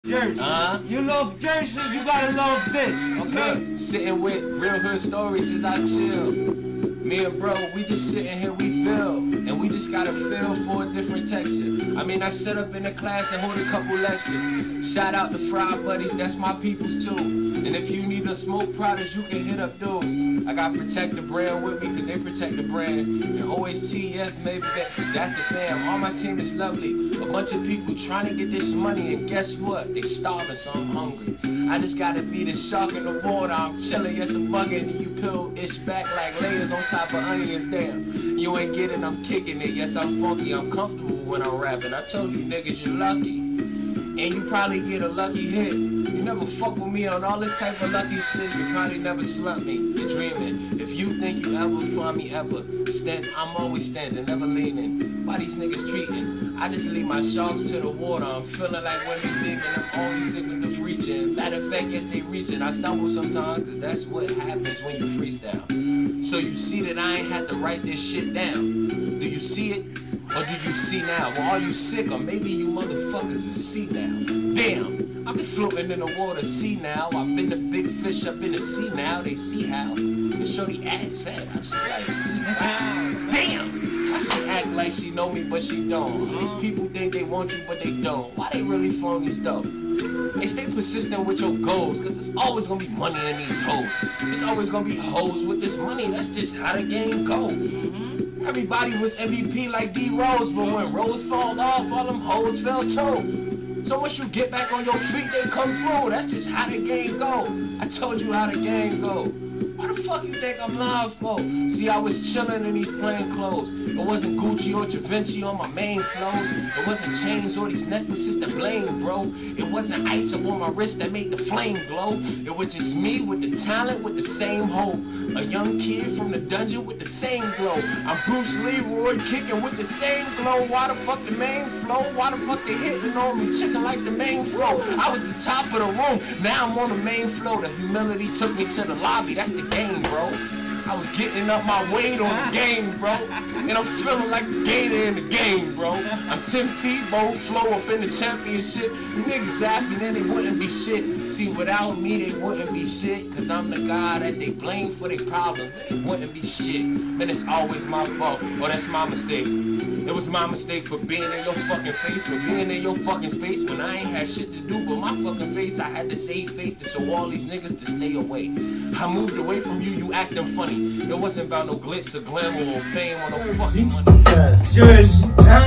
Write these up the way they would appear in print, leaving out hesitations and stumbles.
Jersey. You love Jersey, you gotta love this, okay? Look, sitting with real hood stories as I chill. Me and bro, we just sitting here, we build. And we just got a feel for a different texture. I mean, I sit up in the class and hold a couple lectures. Shout out to Fry Buddies, that's my peoples too. And if you need a smoke products, you can hit up those. I got Protect the Brand with me, cause they protect the brand. And always TF, maybe that's the fam. All my team is lovely. A bunch of people trying to get this money, and guess what? They starving, so I'm hungry. I just gotta be the shark in the water. I'm chilling, yes, I'm bugging. And you peel-ish back like layers on top of onions, damn. You ain't getting, I'm kicking it. Yes, I'm funky, I'm comfortable when I'm rapping. I told you niggas you're lucky. And you probably get a lucky hit. You never fuck with me on all this type of lucky shit. You probably never slumped me. You're dreaming. If you think you ever find me ever, I'm always standing, never leaning. Why these niggas treating? I just leave my sharks to the water. I'm feeling like women big and I'm always thinking of reaching. Matter of fact, yes, they reaching. I stumble sometimes, cause that's what happens when you freestyle. So you see that I ain't had to write this shit down. Do you see it? Or do you see now? Well, are you sick? Or maybe you motherfuckers is see now. Damn, I'm just floating in the water, see now. I've been a big fish up in the sea now. They see how. And shorty ass fat, I just like see wow. Damn, I should act like she know me, but she don't. These people think they want you, but they don't. Why they really phonies though? Hey, stay persistent with your goals, cause it's always gonna be money in these hoes. It's always gonna be hoes with this money. That's just how the game goes. Everybody was MVP like D Rose, but when Rose fall off, all them hoes fell too. So once you get back on your feet, they come through. That's just how the game go. I told you how the game go. Why the fuck you think I'm live for? See, I was chilling in these plain clothes. It wasn't Gucci or Givenchy on my main flows. It wasn't chains or these necklaces that blame, bro. It wasn't ice up on my wrist that made the flame glow. It was just me with the talent, with the same hope. A young kid from the dungeon with the same glow. I'm Bruce Leroy kicking with the same glow. Why the fuck the main flow? Why the fuck they hitting on me, chicken like the main flow? I was the top of the room, now I'm on the main flow. The humility took me to the lobby, that's the game, bro. I was getting up my weight on the game, bro. And I'm feeling like the gator in the game, bro. I'm Tim Tebow, flow up in the championship. You niggas happy, then they wouldn't be shit. See, without me, they wouldn't be shit. Cause I'm the guy that they blame for their problems. They wouldn't be shit. Man, it's always my fault. Or that's my mistake. It was my mistake for being in your fucking face, for being in your fucking space when I ain't had shit to do but my fucking face. I had to save face to show all these niggas to stay away. I moved away from you, you acting funny. It wasn't about no glitz or glamour or fame or no fucking money. Jersey,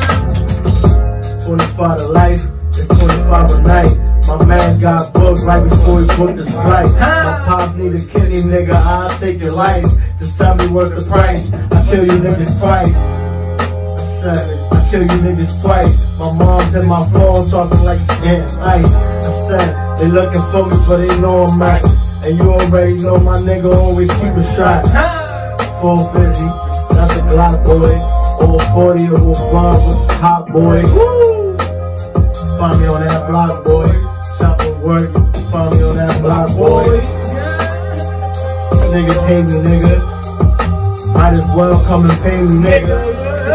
25 to life, and 25 a night. My man got booked right before he booked his flight. My pop need a kidney, nigga, I'll take your life. Just tell me worth the price, I kill you niggas twice. I kill you niggas twice. My mom's in my phone talking like damn nice. I said, they looking for me but they know I'm right. And you already know my nigga always keep a shot. 450, that's a Glock boy. Over 40 or a bomb with hot boy. Woo! Find me on that block boy. Shopping work, find me on that block boy. Niggas hate me nigga. Might as well come and pay me nigga.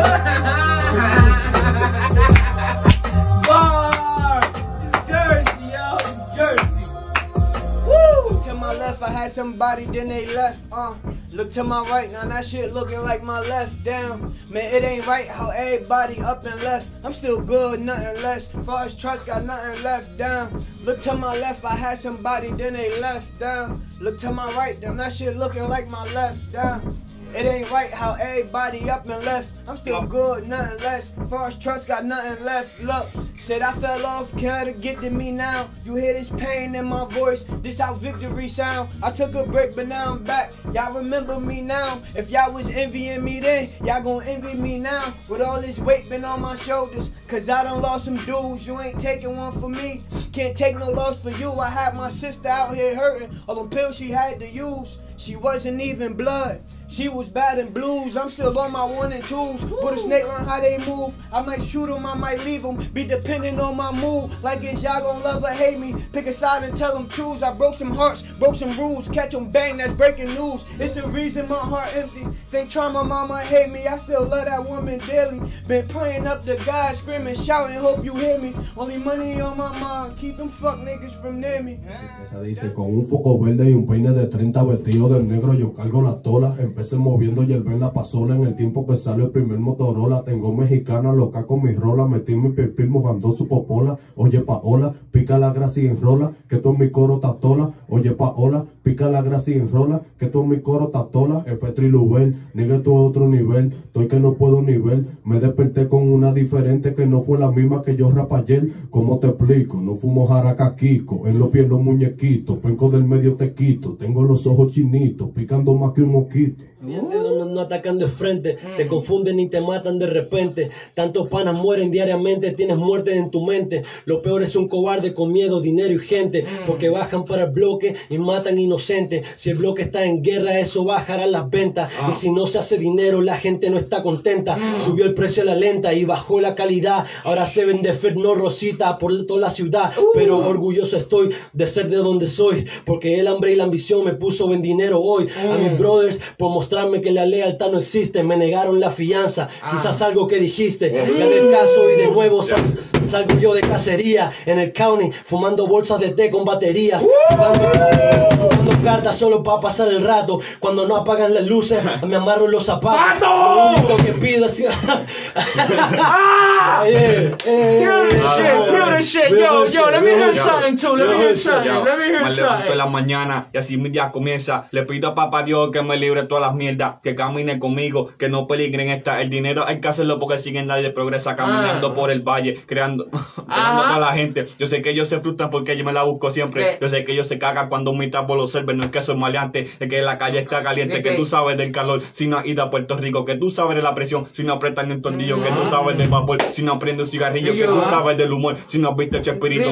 I had somebody, then they left, Look to my right, now that shit looking like my left, damn. Man, it ain't right how everybody up and left. I'm still good, nothing less. Far as trust, got nothing left, down. Look to my left, I had somebody, then they left, down. Look to my right, damn, that shit looking like my left, down. It ain't right how everybody up and left. I'm still good, nothing less. Far as trust, got nothing left. Look, said I fell off, can't get to me now. You hear this pain in my voice, this how victory sound. I took a break, but now I'm back. Y'all remember me now. If y'all was envying me then, y'all gon' envy me now. With all this weight been on my shoulders, cause I done lost some dudes. You ain't taking one for me, can't take no loss for you. I had my sister out here hurting, all them pills she had to use. She wasn't even blood. She was bad in blues, I'm still on my 1 and 2s. With a snake learn how they move, I might shoot them, I might leave them. Be dependent on my mood, like is y'all gon' love or hate me. Pick a side and tell them choose. I broke some hearts, broke some rules. Catch them bang, that's breaking news. It's the reason my heart empty. Think trauma mama hate me, I still love that woman daily. Been praying up to God, screaming, shouting, hope you hear me. Only money on my mind, keep them fuck niggas from near me. Esa dice, con un foco verde y un peine de 30 vestido de negro yo cargo la tola. Empecé moviendo y el ven la pasola. En el tiempo que sale el primer Motorola, tengo mexicana loca con mi rola. Metí mi perfil mojando su popola. Oye Paola, pica la grasa y enrola, que todo mi coro tatola. Oye Paola, pica la grasa y enrola, que todo mi coro tatola. F Trilubel, nigga tú a otro nivel, estoy que no puedo ni ver. Me desperté con una diferente que no fue la misma que yo rapa ayer. ¿Cómo te explico? No fumo jaracaquico, en los pies los muñequitos, penco del medio te quito. Tengo los ojos chinitos, picando más que un mosquito. Bien dedos no atacan de frente, te confunden y te matan de repente. Tantos panas mueren diariamente, tienes muerte en tu mente. Lo peor es un cobarde con miedo, dinero y gente, porque bajan para el bloque y matan inocentes. Si el bloque está en guerra, eso bajará las ventas. Y si no se hace dinero, la gente no está contenta. Subió el precio a la lenta y bajó la calidad. Ahora se vende Ferno Rosita por toda la ciudad. Pero orgulloso estoy de ser de donde soy, porque el hambre y la ambición me puso buen dinero hoy. A mis brothers, por mostrarme que la lealtad no existe, me negaron la fianza. Quizás algo que dijiste, gané el caso y de nuevo salgo yo de cacería en el county, fumando bolsas de té con baterías, jugando cartas solo para pasar el rato. Cuando no apagan las luces, me amarro los zapatos. Lo único que pido es shit. Yo, let me hear something too. Let me hear something. Me levanto en la mañana y así mi día comienza. Le pido a papá Dios que me libre de todas las mierdas, que camine conmigo, que no peligren esta. El dinero hay que hacerlo porque siguen nadie progresa caminando por el valle, creando a toda la gente. Yo sé que ellos se frustran porque yo me la busco siempre. Yo sé que ellos se cagan cuando mi tapo los serve. No es que soy maleante, es que la calle está caliente, que tú sabes del calor si no has ido a Puerto Rico, que tú sabes de la presión si no apretas ni un tornillo, que tú sabes del vapor si no prende un cigarrillo, que tú sabes del humor si no has visto el Chespirito.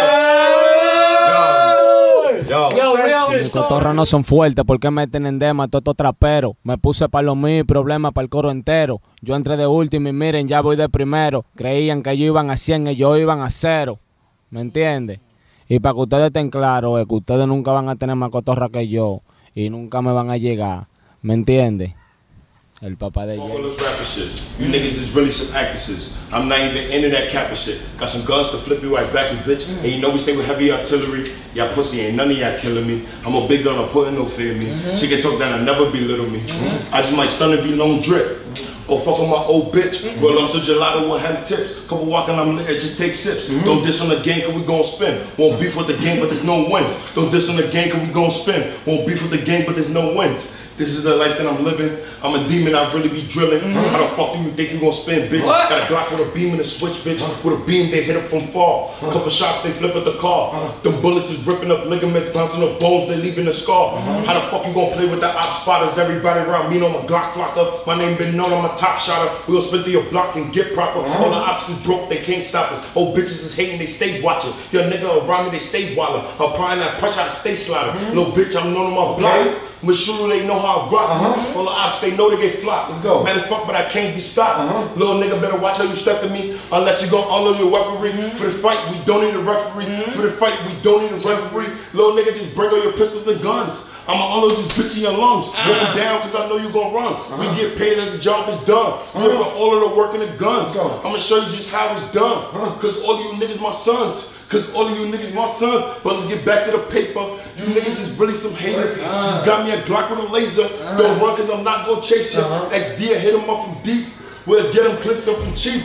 Mis cotorras no son fuertes porque meten en dema a todos estos traperos. Me puse para lo mío y problemas para el coro entero. Yo entré de último y miren, ya voy de primero. Creían que ellos iban a 100 y ellos iban a 0. ¿Me entiendes? Y para que ustedes estén claros, es que ustedes nunca van a tener más cotorra que yo. Y nunca me van a llegar. ¿Me entiendes? El papá de all this rapper shit. You niggas is really some actresses. I'm not even into that cap shit. Got some guns to flip you right back, you bitch. And you know we stay with heavy artillery. Y'all pussy ain't none of y'all killing me. I'm a big gun, I'm putting no fear in me. She can talk down and never belittle me. I just might stun and be long drip. Or fuck with my old bitch. Roll up to gelato with hand tips. Couple walking, I'm lit, just take sips. Don't diss on the game, cause we gon' spin. Won't beef with the game, but there's no wins. Don't diss on the game, cause we gon' spin. Won't beef with the game, but there's no wins. This is the life that I'm living. I'm a demon, I really be drilling. How the fuck do you think you gon' spin, bitch? Got a Glock with a beam and a switch, bitch. With a beam, they hit up from far. Couple shots, they flip at the car. Them bullets is ripping up ligaments, bouncing up bones, they leaving a scar. How the fuck you gon' play with the op spotters? Everybody around me know my Glock flocker. My name been known, I'm a top shotter. We gon' split through your block and get proper. All the ops is broke, they can't stop us. Old bitches is hating, they stay watching. Your nigga around me, they stay wildin'. Applying that pressure, I stay sliding. Little bitch, I'm known on my block. I'm sure they know how I rock. All the ops, they know they get flopped. Let's go. Man, as fuck, but I can't be stopped. Little nigga better watch how you step to me, unless you gon' unload your weaponry. For the fight, we don't need a referee. For the fight, we don't need a referee. Little nigga, just bring all your pistols and guns. I'ma unload these bitches in your lungs. Break them down, cause I know you gon' run. We get paid and the job is done. We put all of the work in the guns. I'ma show you just how it's done. Cause all of you niggas my sons. Cause all of you niggas my sons. But let's get back to the paper. You niggas is really some haters. Just got me a Glock with a laser. Don't run cause I'm not gonna chase you. XD hit him up from deep. We'll get him clipped up from cheap.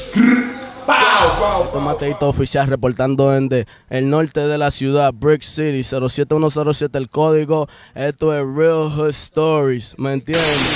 Mateito oficial reportando desde el norte de la ciudad, Brick City, 07107 el código. Esto es Real Hood Stories, ¿me entiendes?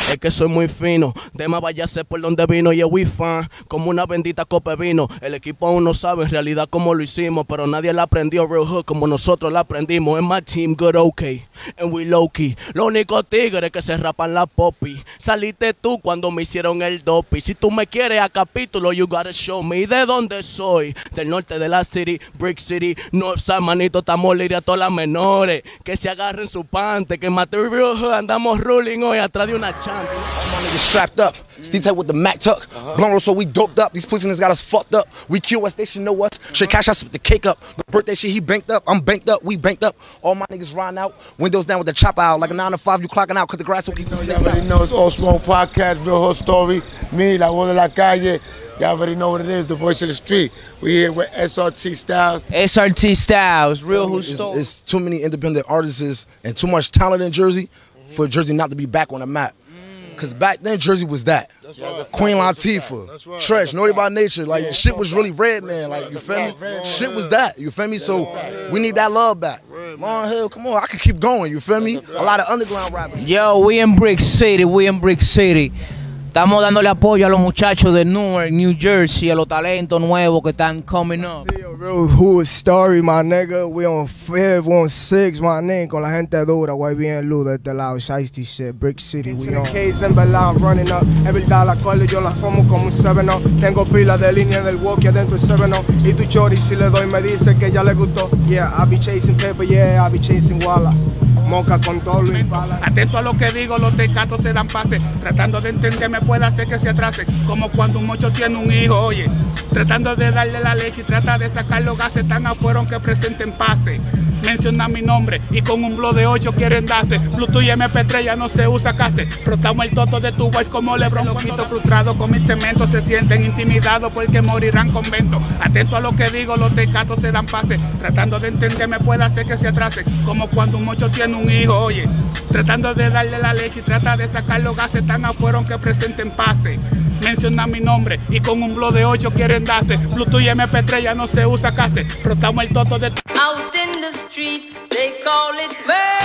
Es que soy muy fino. Dema váyase por donde vino. Yeah, we fine. Como una bendita copa de vino. El equipo aún no sabe en realidad cómo lo hicimos. Pero nadie la aprendió real hood como nosotros la aprendimos. En my team, good okay. And we low key. Los únicos tigres que se rapan la popi. Saliste tú cuando me hicieron el dopi. Si tú me quieres a capítulo, you gotta show me. ¿De dónde soy? Del norte de la city, Brick City. No, manito, estamos libre a todas las menores. Que se agarren su pante. Que material hood andamos ruling hoy atrás de una chanta. My niggas strapped up. Steve type with the Mac tuck. Blunt so we doped up. These pussies got us fucked up. We QS, they should know us. Should cash us with the cake up. The birthday shit, he banked up. I'm banked up. We banked up. All my niggas riding out. Windows down with the chopper out. Like a 9 to 5, you clocking out. Cause the grass will keep the snakes out. You already know it's All Smoke Podcast, Real Hood Story. Me, La Voz de la Calle. Y'all already know what it is, the voice of the street. We here with SRT Styles. SRT Styles, Real Hood Story. It's too many independent artists and too much talent in Jersey for Jersey not to be back on the map. Because back then, Jersey was that. That's right. Queen Latifah, that's right. Tresh, Naughty by Nature. Like, shit was really red, man. Like, you feel me? Shit was that. You feel me? So, we need that love back. Lauryn Hill, come on. I could keep going. You feel me? A lot of underground rappers. Yo, we in Brick City. We in Brick City. Estamos dándole apoyo a los muchachos de Newark, New Jersey, a los talentos nuevos que están coming up. Sí, Real Hood Story, my nigga. We on 5th, we on 6th, my nigga. Con la gente dura, güey, bien luz de este lado. Shiesty shit, Brick City, we on. Case, en verdad, I'm running up. En verdad, la cola yo la formo como un 7-0. Tengo pila de línea del walkie adentro del 7-0. Y tu chori si le doy me dice que ya le gustó. Yeah, I be chasing paper, yeah, I be chasing Walla. Moca con todo lo impala. Atento a lo que digo, los tecatos se dan pase. Tratando de entenderme puede hacer que se atrase. Como cuando un mocho tiene un hijo, oye. Tratando de darle la leche y trata de sacar los gases tan afuera que presenten pase. Menciona mi nombre y con un blow de 8 quieren darse. Bluetooth y MP3 ya no se usa casi. Frotamos el toto de tu wife como LeBron. Loquito frustrado con mil cementos se sienten intimidados porque morirán con vento. Atento a lo que digo, los tecatos se dan pase. Tratando de entenderme puede hacer que se atrase. Como cuando un mocho tiene un hijo, oye. Tratando de darle la leche y trata de sacar los gases tan afuera que presenten pase. Menciona mi nombre y con un blow de 8 quieren darse. Bluetooth y MP3 ya no se usa casi. Frotamos el toto de... Out in the streets, they call it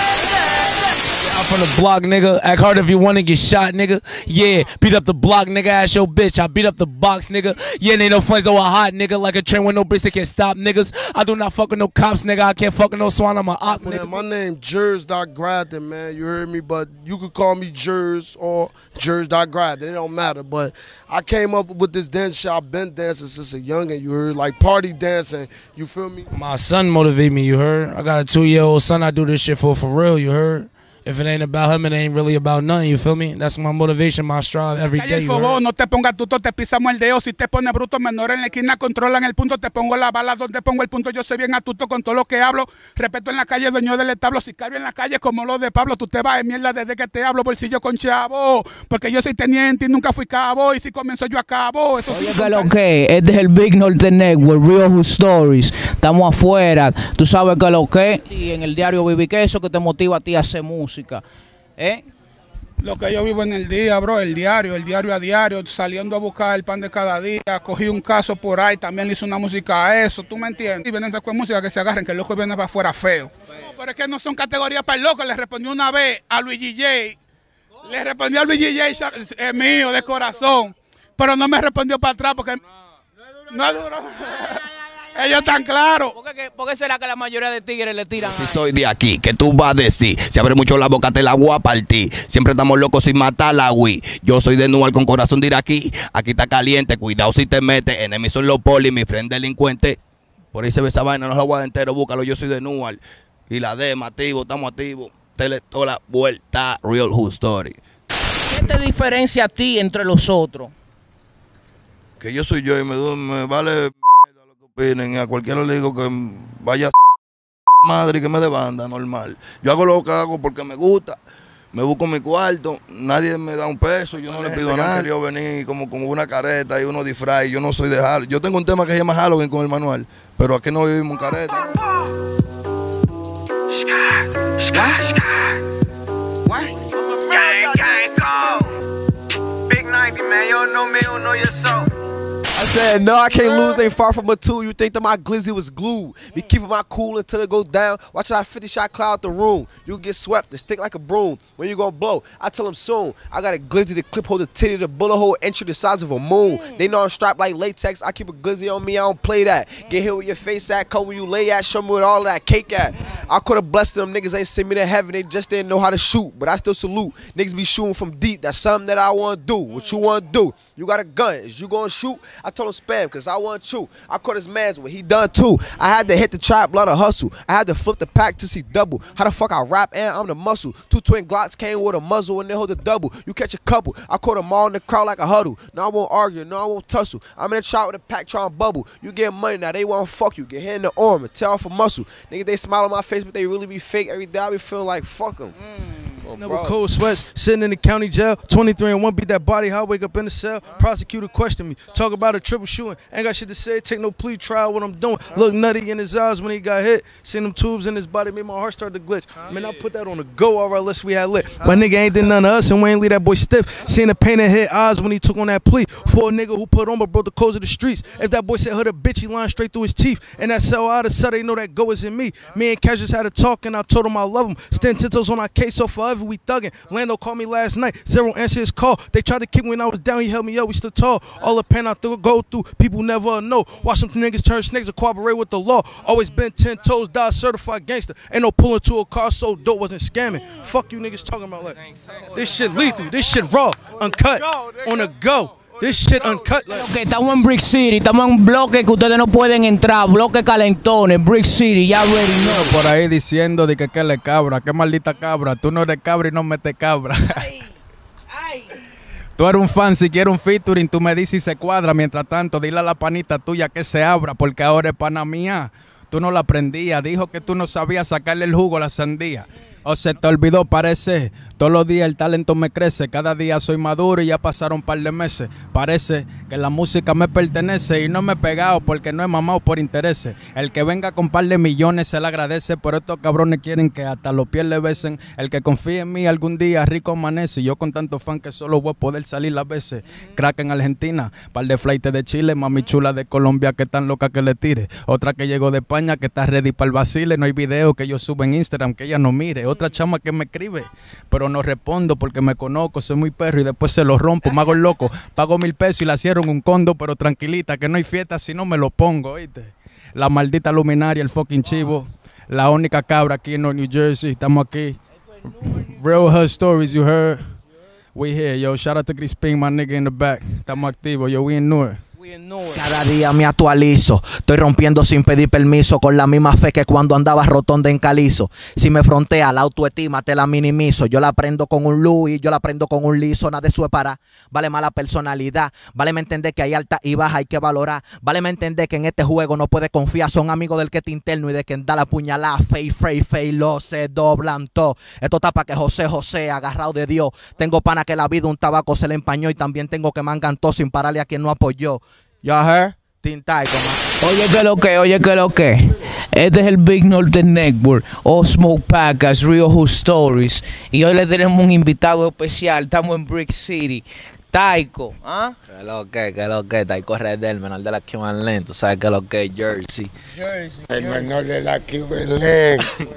murder. I'm from the block, nigga. Act hard if you wanna get shot, nigga. Yeah, beat up the block, nigga. Ask your bitch. I beat up the box, nigga. Yeah, ain't no friends over hot, nigga. Like a train with no brakes that can't stop, niggas. I do not fuck with no cops, nigga. I can't fuck with no swan. I'm a op, nigga. My name Jers.Gradden, man. You heard me, but you could call me Jers or Jers.Gradden. It don't matter. But I came up with this dance shop. I've been dancing since a youngin'. You heard, like party dancing. You feel me? My son motivate me. You heard? I got a 2-year-old son. I do this shit for real. You heard? If it ain't about him, it ain't really about nothing, you feel me? That's my motivation, my strive every day. No te pongas tuto, te pisamos el dedo. Si te pones bruto, menor en la esquina, controlan el punto. Te pongo la bala donde pongo el punto. Yo soy bien astuto con todo lo que hablo. Respeto en la calle, dueño del establo. Sicario en la calle como lo de Pablo. Tú te vas de mierda desde que te hablo, bolsillo con chavo. Porque yo soy teniente y nunca fui cabo. Y si comienzo yo acabo. Eso oye, que lo que este es el Big Norte Network, Real Hood Stories. Estamos afuera. Tú sabes que lo que. Y en el diario Viví, que eso que te motiva a ti a hacer música. Lo que yo vivo en el día, bro, el diario a diario, saliendo a buscar el pan de cada día. Cogí un caso por ahí, también le hice una música a eso, ¿tú me entiendes? Y vienen con música que se agarren, que el loco viene para afuera feo. No, pero es que no son categorías para el loco. Le respondí una vez a Luis G.J. Le respondí a Luis G.J. Es mío, de corazón. Pero no me respondió para atrás porque no es duro. Ellos están claros. ¿Por qué será que la mayoría de tigres le tiran? Si soy de aquí, ¿qué tú vas a decir? Si abre mucho la boca te la voy a partir. Siempre estamos locos sin matar la Wii. Yo soy de Newark con corazón de iraquí. Aquí está caliente, cuidado si te metes. Enemigos son los polis, mi friend delincuente. Por ahí se ve esa vaina, no la voy a entero, búscalo. Yo soy de Newark. Y la DEMA, activo, estamos activos. Tele toda la vuelta, Real Hood Story. ¿Qué te diferencia a ti entre los otros? Que yo soy yo y me vale... Y a cualquiera le digo que vaya madre y que me dé banda normal. Yo hago lo que hago porque me gusta, me busco mi cuarto, nadie me da un peso, yo no le pido nada. Yo venir como una careta y uno disfraz, yo no soy de Halloween. Yo tengo un tema que se llama Halloween con el manual, pero aquí no vivimos en careta. Big 90, man, you don't know me, you don't know your soul. saying? No, I can't lose. Ain't far from a two. You think that my glizzy was glued. Be keeping my cool until it go down. Watch that 50-shot cloud the room. You get swept and stick like a broom. When you gonna blow? I tell them soon. I got a glizzy, the clip hold the titty, the bullet hole entry the size of a moon. They know I'm strapped like latex. I keep a glizzy on me. I don't play that. Get hit with your face at. Come where you lay at. Show me where all of that cake at. I could have blessed them. Niggas ain't send me to heaven. They just didn't know how to shoot. But I still salute. Niggas be shooting from deep. That's something that I want to do. What you want to do? You got a gun. Is you going to shoot? I told him spam because I want to. I caught his man's what he done too. I had to hit the trap, blood of hustle. I had to flip the pack to see double. How the fuck I rap and I'm the muscle. 2 twin Glocks came with a muzzle and they hold a double. You catch a couple. I caught them all in the crowd like a huddle. No, I won't argue. No, I won't tussle. I'm in the trap with a pack trying to bubble. You get money now. They want to fuck you. Get hit in the arm and tear off a muscle. Nigga, they smile on my face, but they really be fake. Every day I be feeling like fuck them. Never cold sweats, sitting in the county jail. 23 and 1 beat that body. How I wake up in the cell. Prosecutor question me. Talk about a triple shooting. Ain't got shit to say. Take no plea trial. What I'm doing. Look nutty in his eyes when he got hit. Seen them tubes in his body. Made my heart start to glitch. Man, I put that on the go. All right, let's we had lit. But nigga ain't did none of us and we ain't leave that boy stiff. Seen the pain in his eyes when he took on that plea. For a nigga who put on but broke the codes of the streets. If that boy said hood a bitch, he lying straight through his teeth. And that cell out of sight, they know that go is in me. Me and Cash just had a talk and I told him I love him. Stand 10 toes on our case, so forever we thuggin'. Lando called me last night, zero answer his call. They tried to kick me when I was down, he held me up, we stood tall. All the pain I go through, people never know. Watch some niggas turn snakes and cooperate with the law. Always been 10 toes, die certified gangster. Ain't no pulling to a car so dope, wasn't scamming. Fuck you niggas talking about like, this shit lethal, this shit raw, uncut, on the go. This shit uncut. Okay, estamos en Brick City, estamos en un bloque que ustedes no pueden entrar, bloque calentones, Brick City, ya ready know. Por ahí diciendo de que le cabra, que maldita cabra, tú no eres cabra y no metes cabra. Tú eres un fan, si quieres un featuring, tú me dices y se cuadra. Mientras tanto, dile a la panita tuya que se abra, porque ahora es pana mía. Tú no la aprendías, dijo que tú no sabías sacarle el jugo a la sandía. O se te olvidó, parece. Todos los días el talento me crece. Cada día soy maduro y ya pasaron un par de meses. Parece que la música me pertenece y no me he pegado porque no he mamado por intereses. El que venga con par de millones se le agradece, pero estos cabrones quieren que hasta los pies le besen. El que confíe en mí algún día rico amanece. Y yo con tanto fan que solo voy a poder salir las veces. Crack en Argentina, par de flightes de Chile, mami chula de Colombia que tan loca que le tire. Otra que llegó de España que está ready para el vacile. No hay video que yo suba en Instagram que ella no mire. Otra chama que me escribe, pero no respondo porque me conozco, soy muy perro y después se lo rompo, me hago el loco, pago 1000 pesos y la cierro en un condo, pero tranquilita que no hay fiesta si no me lo pongo, ¿oíste? La maldita luminaria, el fucking chivo, la única cabra aquí en New Jersey, estamos aquí. Real Hood Stories, you heard? We here, yo, shout out to Crispin, my nigga in the back, estamos activos, yo, we in Newark. Cada día me actualizo, estoy rompiendo sin pedir permiso, con la misma fe que cuando andaba rotonda en calizo. Si me frontea la autoestima te la minimizo, yo la prendo con un Louis, yo la prendo con un liso, nada de eso es para, vale mala personalidad, vale me entender que hay alta y baja, hay que valorar, vale me entender que en este juego no puedes confiar, son amigos del que te interno y de quien da la puñalada, fey, lo se doblan todo, esto está para que José, agarrado de Dios, tengo pana que la vida un tabaco se le empañó y también tengo que mangan todo sin pararle a quien no apoyó. Y'all heard? Tintai, Oye que lo que. Este es el Big Norte Network, o Smoke Podcast, Real Hood Stories. Y hoy le tenemos un invitado especial. Estamos en Brick City. Taiko, ¿ah? Que lo que, Taiko Red, el menor de la Cuban Lane, tú sabes que lo que es Jersey. El menor de la Cuban Lane.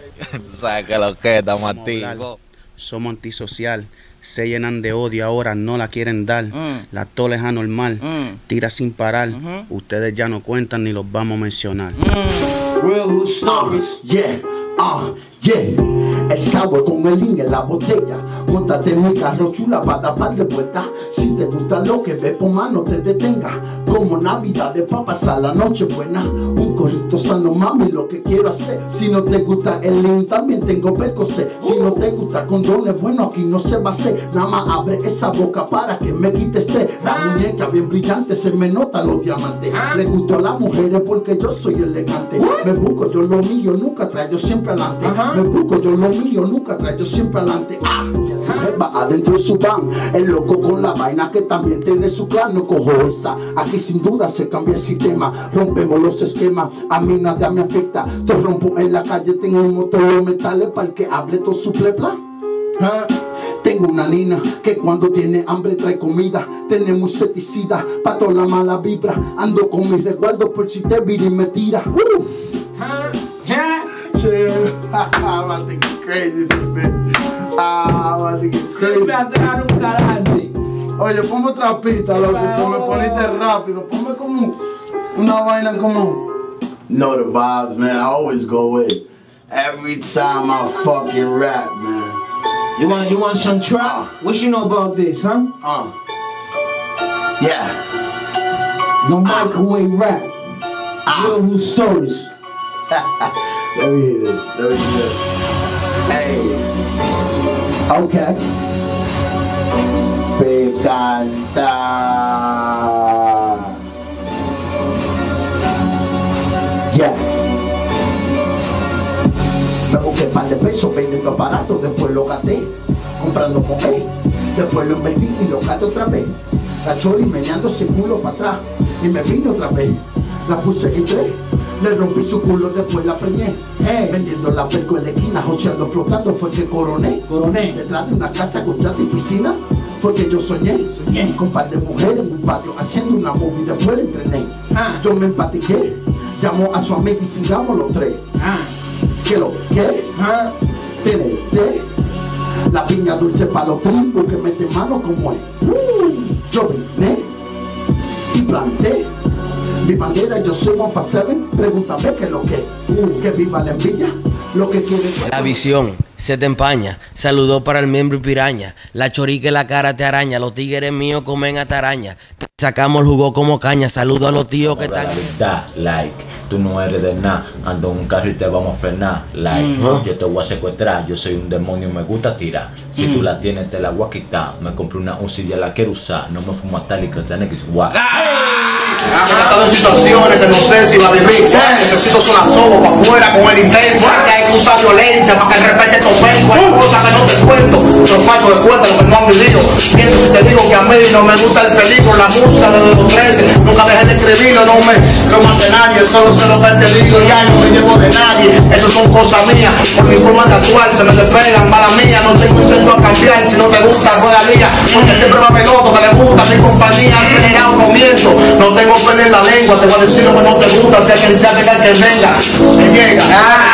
Tú sabes que lo que, estamos activos. Somos antisocial. Se llenan de odio ahora, no la quieren dar. La tole es anormal, tira sin parar. Ustedes ya no cuentan ni los vamos a mencionar. Real Hood Stories, yeah. El sabor con el link en la botella. Móntate en mi carro chula para dar par de vueltas. Si te gusta lo que ves, por más no te detenga. Como Navidad de pa' pasar la noche buena. Un corrito sano, mami, lo que quiero hacer. Si no te gusta el link, también tengo Percocet. Si no te gusta condones, bueno, aquí no se va a hacer. Nada más abre esa boca para que me quites la muñeca bien brillante, se me notan los diamantes. Le gusto a las mujeres porque yo soy elegante. Me busco yo lo mío, nunca traigo siempre adelante. Me busco yo lo mío, nunca traigo siempre adelante. Va adentro de su van, el loco con la vaina que también tiene su clan. No cojo esa, aquí sin duda se cambia el sistema. Rompemos los esquemas, a mí nada me afecta. Todo rompo en la calle, tengo un motor de metales para el que hable todo su plepla. Tengo una nina que cuando tiene hambre trae comida. Tenemos insecticida pa' toda la mala vibra. Ando con mis resguardos por si te vira y me tira. Chill. I'm about to get crazy this bitch. I'm about to get crazy. Siempre a dejar un calaste. Oye, ponme otra pista, loco, que me poniste rápido. Ponme como una vaina como... Know the vibes, man. I always go in. Every time I fucking rap, man. You want some trap? What you know about this, huh? Yeah. No microwave rap. Real Hood Stories. Let me hear this. Let me hear this. Hey. Okay. Picanta. Yeah. Me busqué par de pesos vendiendo aparatos, después lo gasté comprando mujer, después lo invertí y lo gasté otra vez. La chori meneando ese culo para atrás y me vino otra vez. La puse en tres, le rompí su culo, después la preñé. Vendiendo la perco en la esquina, joseando, flotando, fue que coroné. Detrás de una casa con yate y piscina, fue que yo soñé. Con par de mujeres en un patio, haciendo una movie, después le entrené. Yo me empatiqué, llamó a su amiga y sigamos los tres. ¿Qué lo que? TNT, la piña dulce para los tripos que mete mano como es. Yo vine y planté mi bandera, yo soy 1-7, pregúntame qué es lo que viva la envidia, lo que quiere. La visión se te empaña, saludó para el miembro y piraña, la chorica en la cara te araña, los tigres míos comen hasta araña, sacamos el jugo como caña, saludo a los tíos que están... Like, tú no eres de nada, ando en un carro y te vamos a frenar, like, yo te voy a secuestrar, yo soy un demonio, me gusta tirar, si tú la tienes te la voy a quitar, me compré una Uzi ya la quiero usar, no me fumo tal y que tiene que igual. He estado en situaciones que no sé si va a vivir. Necesito una sobo para afuera con el intento. Que hay que usar violencia para que de repente tomen. Hay cosas que no te cuento. Los falsos de cuenta lo que no han vivido. Pienso si te digo que a mí no me gusta el peligro, la música de los 13. Nunca dejé de escribirlo, no me lo maté nadie. Solo se lo perdí el hilo, ya no me llevo de nadie. Eso son cosas mías. Por mi forma de actuar se me despegan, mala mía. No tengo intento a cambiar. Si no te gusta, rueda mía. Porque siempre va peloto que le gusta mi compañía. Acelerado, no miento. No tengo pena en la lengua, te voy a decir lo que no te gusta, sea quien sea que venga, me llega.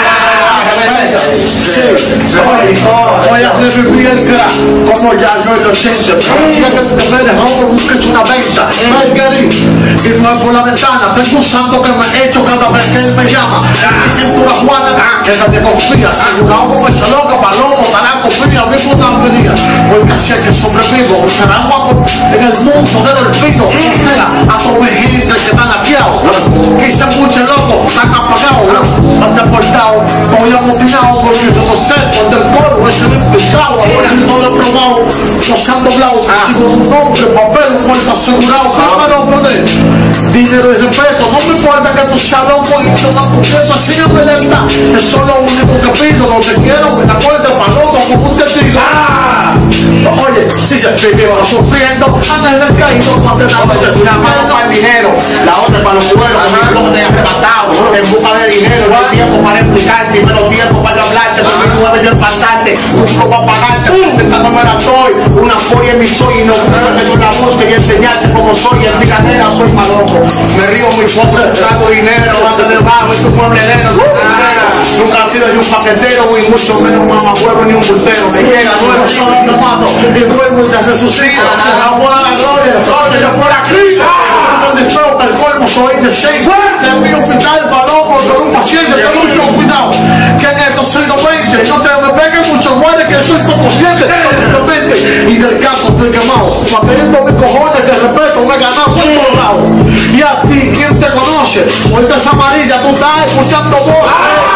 Voy a revivir el crack, como ya no es docente. Mira que te veres, hombre, busques una venta. Y no es por la ventana, tengo un santo que me echo cada vez que él me llama. Mi cintura juana, que nadie confía. Asegurado como ese loco, palomo, talán, confía, mismo también. Porque así es que sobrevivo, será guapo en el mundo del olvido. O sea, a todo gente que están laqueados, quizá mucho loco, están apagados, están deportados, estoy amotinado porque yo no sé, por del polvo, ese me implicado, ahora todo he probado, no se han doblado, sigo un nombre, papel, muerto asegurado, pero poder, dinero y respeto, no me importa que tu salón bonito no cumpliendo así de verdad, eso es lo único que pido, lo que quiero, que te acuerdes para loco como un testigo. Oye, si se vivieron sufriendo, anda en el caído, cuando te damos una mano para el dinero, la otra para los cueros, lo que te has arrebatado, en busca de dinero, no hay tiempo para explicarte, menos tiempo para hablarte, no hay nueve de espantarte, un poco para pagarte, presentándome la soy, una furia en mi soy, y no quiero que tú la busques y enseñarte cómo soy, en mi cadera soy maloco, me río muy pobre, trago dinero, ando debajo, y tu pueblo heredero, nunca has sido ni un paquetero, y mucho menos mamá huevo ni un bultero, me llega nuevo, solo lo mato, y vuelvo y te resucito, la buena la gloria, entonces yo fuera Cristo, disfruta el cuerpo, soy de shake, te voy a hospital, palomo, con un paciente, ten mucho cuidado, que en esto soy 20, no te me peguen mucho guardia, que soy consciente, y del campo estoy quemado, manteniendo mis cojones, que respeto, me he ganado por todos lados, y a ti, ¿quién te conoce? Vuelta esa amarilla, tú estás escuchando voz.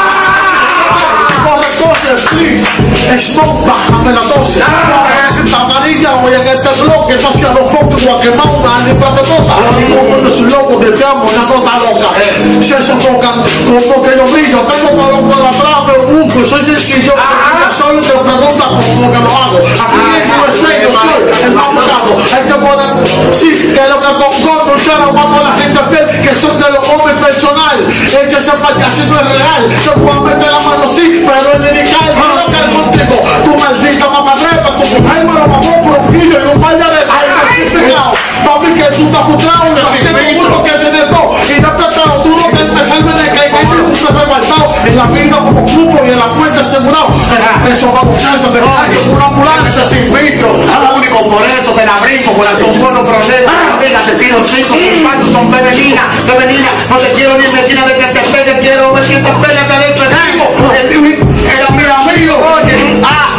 Please, smoke, bájame la dosis. Esta amarilla, voy en este bloque, está hacia los focos, voy a quemar una libra de nota. Como es un loco, te llamo, una nota loca. Si eso tocan, como que yo brillo, tengo todo por atrás, pero soy sencillo. Solo te pregunta como que lo hago. Aquí en USA yo soy el más buscado. El que puede, sí, que lo que pongo, no se lo vamos a la gente fiel, que son de los hombres personal. Échese para que así no es real. Yo puedo meter la mano, sí, pero es lirical. Yo lo que contigo, tu maldita mamadrepa, tu mujer me lo frustrado, necesito uno que te dé todo. Y te ha tratado, tú no te empezarme de que hay un jefe faltado. En la vida como cupo y en la puerta asegurado. Eso va a confianza, pero hay una ambulancia sin filtro. A lo único por eso te la brinco, corazón bueno, problema. Venga, te tiro 5, tus patos son femeninas. No te quiero ni en esquina de que te pegue, quiero ver que esa pelea te dé frenimo. Era mi amigo, oye.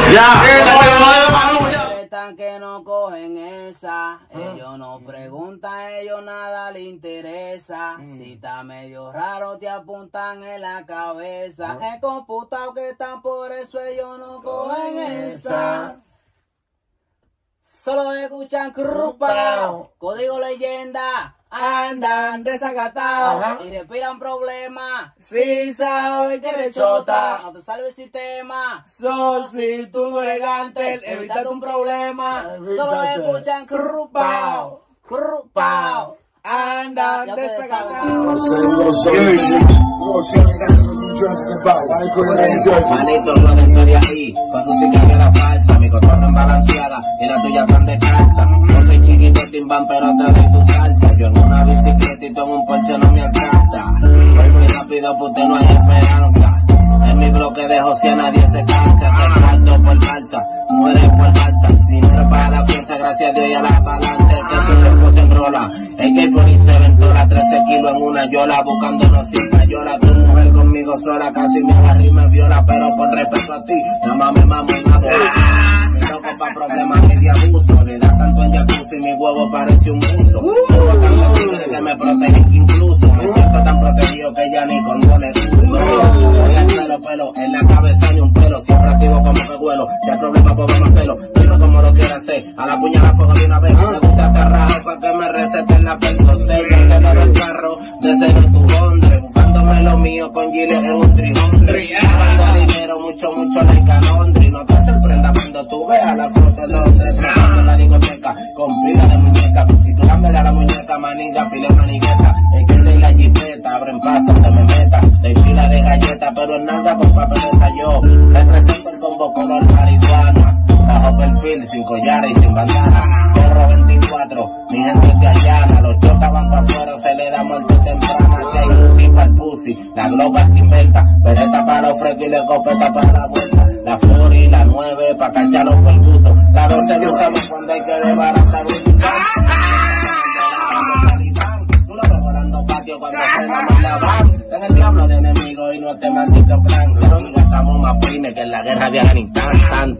Que no cogen esa, ellos no preguntan, ellos nada les interesa. Si está medio raro te apuntan en la cabeza. Es computado que están, por eso ellos no cogen esa. Solo escuchan crupao, código leyenda, andan desacatados y respiran problemas. Si sabes que eres chota, no te salve el sistema. Si tú no elegante, evítate un problema. Solo escuchan crupao, crupao, andan desacatados. Manito, no estoy de ahí, con su cigarra falsa, mi cotorra balanceada y la tuya tan descalza. No soy chiquito timbán, pero te doy tu salsa. Yo en una bicicletita en un Porsche no me alcanza. Voy muy rápido, porque no hay esperanza. En mi bloque de José nadie se cansa. Te caldo por balsa, mueres por balsa. Dinero para la fiesta, gracias a Dios y a la balanza. El que su tiempo se enrola. AK-47 tola, 13 kilos en una yola. Buscándonos sin payola. Tu mujer conmigo sola, casi me agarra y me viola. Pero por respeto a ti, nada más me mamo una bola. Mi loco pa' problemas y de abuso. Le da tanto en jacuzzi, mi huevo parece un buzo. Tengo tantos tigres que me protegen que incluso me siento tan protegido que ya ni condones uso. Voy al pelo, en la cabeza ni un pelo. Siempre activo como que vuelo. Si hay problema podemos hacerlo. Dilo como lo quieras hacer. A la puñalada fuego de una vez. Me gusta agarrado pa' que me receten la perdo. Sé que se le ve el carro. Deseo tu hombre. Buscándome lo mío con giles en un trijón. Llevando dinero, mucho like a Londres. No te sorprenda cuando tú veas la foto de Londres. Trabajando en la discoteca con pila de muñeca. Y tú dámele a la muñeca, maninga, pile manigueta. Es que soy la jipeta, abren paso donde me meta. Doy pila de galleta, pero en nada con papeleta yo. Represento el combo color marihuana. Bajo perfil, sin collares y sin bandana. Corro 24, mi gente es de Ayana. Los chotas van pa' afuera, se le da muerte temprana. Que hay Lucy pa'l pussy, la globa que inventa. Pereta para los frescos y la escopeta para la vuelta. La Furi, la 9, pa' cacharlos por gusto. La 12 lo usamos cuando hay que desbaratar un tú lo ves volando patio cuando se la van. En el diablo de enemigo y no este maldito clan. Pero ni gastamos más pines que en la guerra de Afganistán.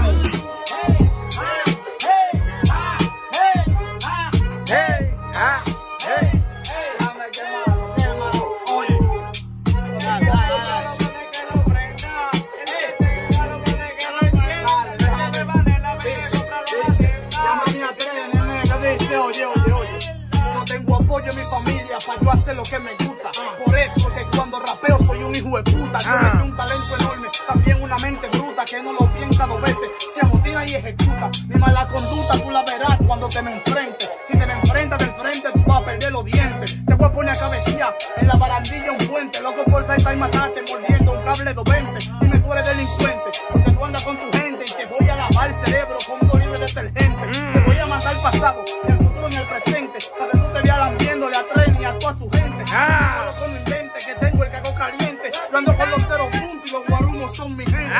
Apoyo a mi familia para yo hacer lo que me gusta. Por eso que cuando rapeo soy un hijo de puta. Yo tengo un talento enorme, también una mente bruta que no lo piensa dos veces, se amotina y ejecuta. Mi mala conducta tú la verás cuando te me enfrentes. Si te me enfrentas del frente tú vas a perder los dientes. Te voy a poner a cabecear en la barandilla un puente. Loco por saltar y matarte mordiendo un cable 220. Dime tú eres delincuente porque tú andas con tu gente. Y te voy a lavar el cerebro con un libre detergente. Te voy a mandar al pasado y el futuro en el presente. Para que tú te veas lambiéndole a Tren y a toda su gente. Yo con mi mente que tengo el cago caliente. Yo ando con los 0 puntos y los guarumos son mi gente.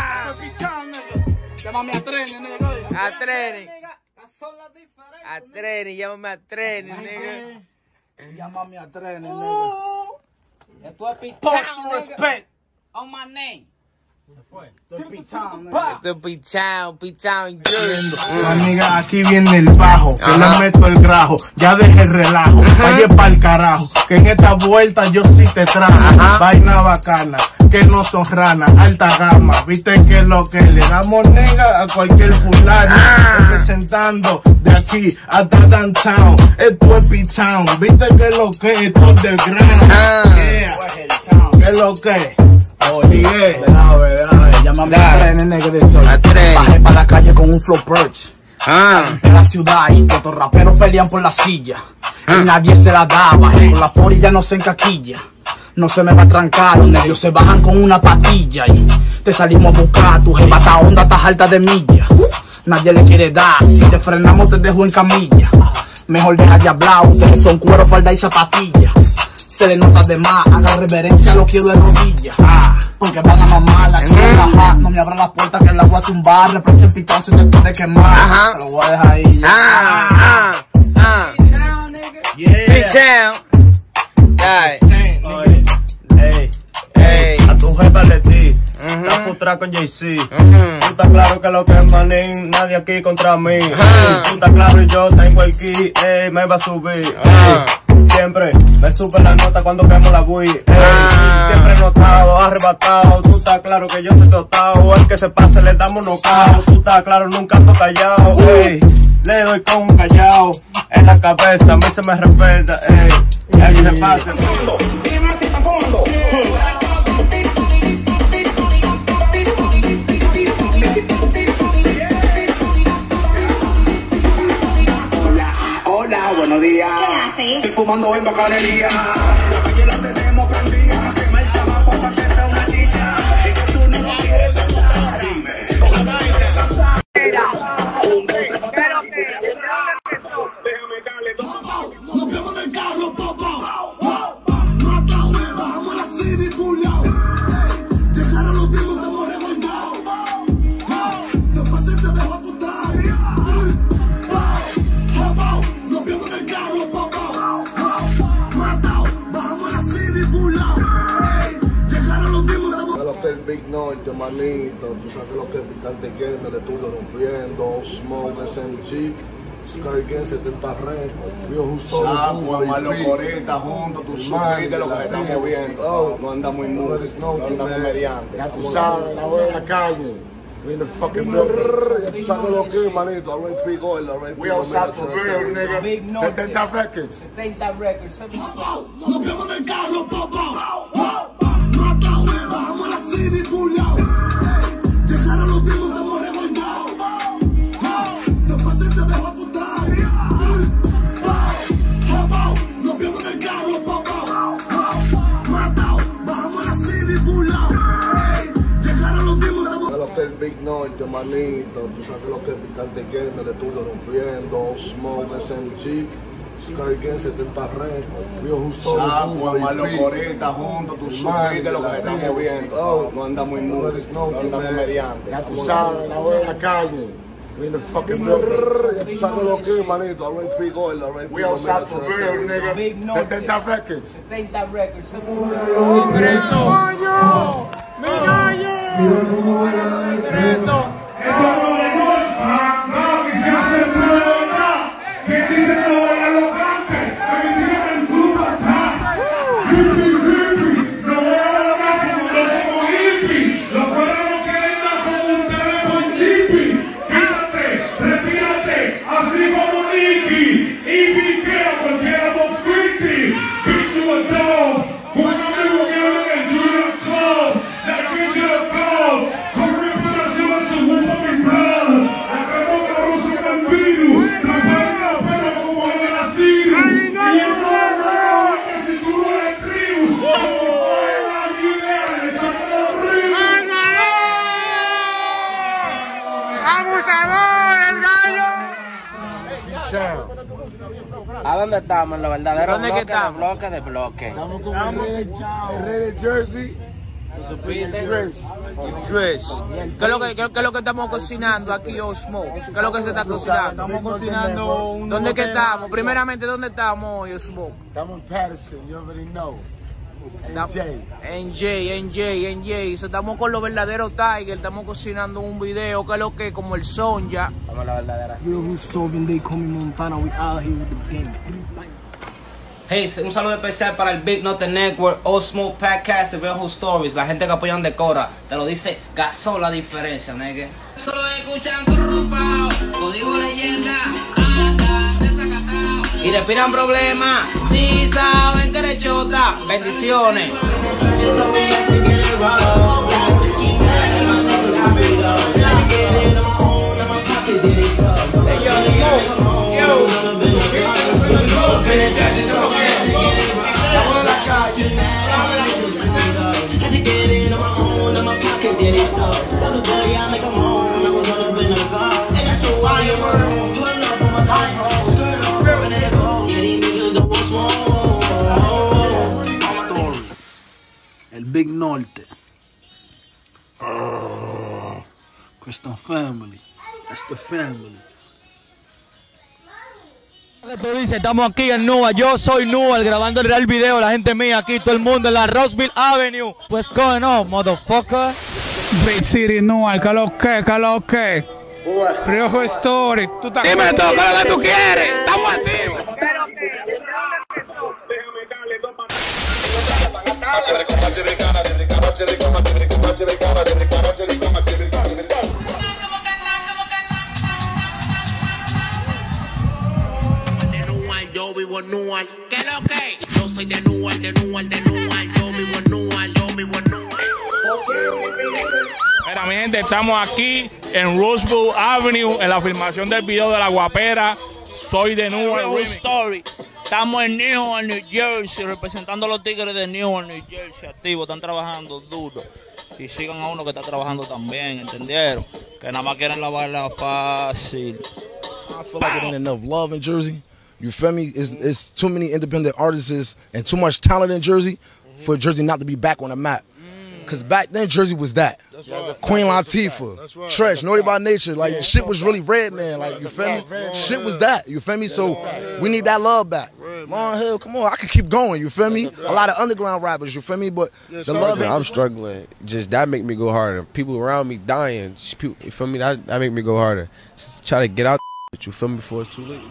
Llámame a Tren, nigga. A Tren. A Tren, llámame a Tren, nigga. Llámame a Tren, nigga. Esto es Post respect on my name. Esto es pichao, Amiga, aquí viene el bajo, que le meto el grajo, ya deje el relajo, vaya pa'l carajo, que en esta vuelta yo sí te trajo, vaina bacana, que no son ranas, alta gama, viste que lo que le damos nega a cualquier fulano, representando de aquí hasta downtown, esto es P-Town, viste que lo que esto es del grano, que lo que oye, llámame a Tren, nigga de sol. Bajé pa' la calle con un flow perch. En la ciudad y que los raperos pelean por la silla. Y nadie se la daba, con la Fori ya no se encaquilla. No se me va a trancar, los nervios se bajan con una patilla. Y te salimos a buscar, tu jefa está onda, estás alta de millas. Nadie le quiere dar, si te frenamos te dejo en camilla. Mejor deja de hablar, ustedes son cuero, falda y zapatillas. Se le nota de más, haga reverencia, lo quiero de rodillas. Porque van a mamar, no me abra la puerta que la voy a tumbar. Le precipitado se te puede quemar. Te lo voy a dejar ahí ya. Big Town. A tu jefa le di, está frustrada con Jay-Z. Tú estás claro que lo que es manín, nadie aquí contra mí. Tú estás claro y yo tengo el key, me va a subir. Siempre me sube la nota cuando quemo la bui. Siempre notado, arrebatado. Tú estás claro que yo estoy dotado. El que se pase le damos knockout. Tú estás claro, nunca ando callado. Le doy con un callao en la cabeza, a mí se me respeta. Y aquí se pasa. Hola, buenos días. Estoy fumando en bacanería. La calle la tenemos prendida. Quema el tabaco para que sea una chicha. Y que tú no lo quieres aceptar. Dime, con la vaina casada. Déjame darle dos. Nos vemos del carro, papá. Matao, bajamos la city, pullao. Llegaron los primos, estamos revolcados. Después se te dejó acostado. Nos vemos del carro, papá. Matao, bajamos la city, pullao. Llegaron los primos, estamos. De lo que es el Big Norte, manito. Tú sabes lo que es picante quiere, el estudio rompiendo. Smoke, SMG. Sky 70 récords, Río Justo, Sapo, Malo Corita, juntos, tú subiste lo que se está moviendo. No andamos muy muros, no andamos mediante. Ya tú sabes, la voy a la calle. We in the fucking building. Ya tú sabes lo que es, manito. R.A.P. Gold, R.A.P. We outside for real, nigga. 70 records. 70 records. Nos vemos del carro, papá. Matao, bajamos la city, pullao. Llegaron los primos, estamos revolcados. Después se te dejó acostado. Nos vemos del carro, papá. Matao, bajamos la city, pullao. Llegaron los primos, estamos. De lo que es el Big Norte, manito. Tú sabes lo que es picante quiere, el estudio rompiendo. Smoke, SMG. Sky 70 récords, Río Justo, Sapo, Malo Corita, juntos, tú subiste lo que se está moviendo. No andamos muy muros, no andamos mediante. Ya tú sabes, la voy a la calle. We in the fucking building. Ya tú sabes lo que es, manito. R.A.P. Gold, R.A.P. We outside for real, nigga. 70 records. 70 records. ¡Coño! ¿A dónde estamos? En lo verdadero ¿Dónde bloque, que estamos? de bloque de bloque. Estamos con el Red Jersey. Idris. ¿Qué es lo que estamos cocinando aquí, Osmo? ¿Qué es lo que se está cocinando? Estamos cocinando un. ¿Dónde que estamos? Primeramente, ¿dónde estamos hoy, Osmo? Estamos en Patterson, you already know. NJ. So, estamos con los verdaderos Tiger, estamos cocinando un video, que es lo que como el son ya. Vamos a la verdadera. Hey, un saludo especial para el Big Norte Network, Osmo Podcast y Real Stories, la gente que apoyan de Cora. Te lo dice Gasol la diferencia, nigga. Solo escuchan corrupao, código leyenda, anda, desacatao. Y respiran problemas, si saben que eres chota. Bendiciones. Hey, yo, Smoke, yo. Norte. Christian family. That's the family. Tú dices, estamos aquí en Newell, yo soy Newell grabando el real video, la gente mía aquí, todo el mundo en la Rossville Avenue. What's going on, motherfucker? Big City Newell, ¿qué lo que? Rio Story, tú estás... Dime todo lo que tú quieres, estamos activos. Yo vivo en Newell, ¿qué lo que? Yo soy de Newell, yo vivo en Newell, Mira, mi gente, estamos aquí en Roosevelt Avenue en la filmación del video de La Guapera. Soy de Newell. Real Story. Estamos en Newell, New Jersey, representando a los tigres de Newell, New Jersey, activos, están trabajando duro. Y sigan a uno que está trabajando también, ¿entendieron? Que nada más quieren lavarla fácil. I feel like it ain't enough love in Jersey. You feel me? It's too many independent artists and too much talent in Jersey for Jersey not to be back on the map. Because back then, Jersey was that. Right. Queen Latifah, right. Treach, Naughty by Nature. Like, shit was really red, man. Like, you feel me? Shit was that. You feel me? So, we need that love back. Lauryn Hill, come on. I could keep going. You feel me? A lot of underground rappers, you feel me? But the love ain't... I'm struggling. Just that make me go harder. People around me dying. You feel me? That make me go harder. Just try to get out, you feel me, before it's too late.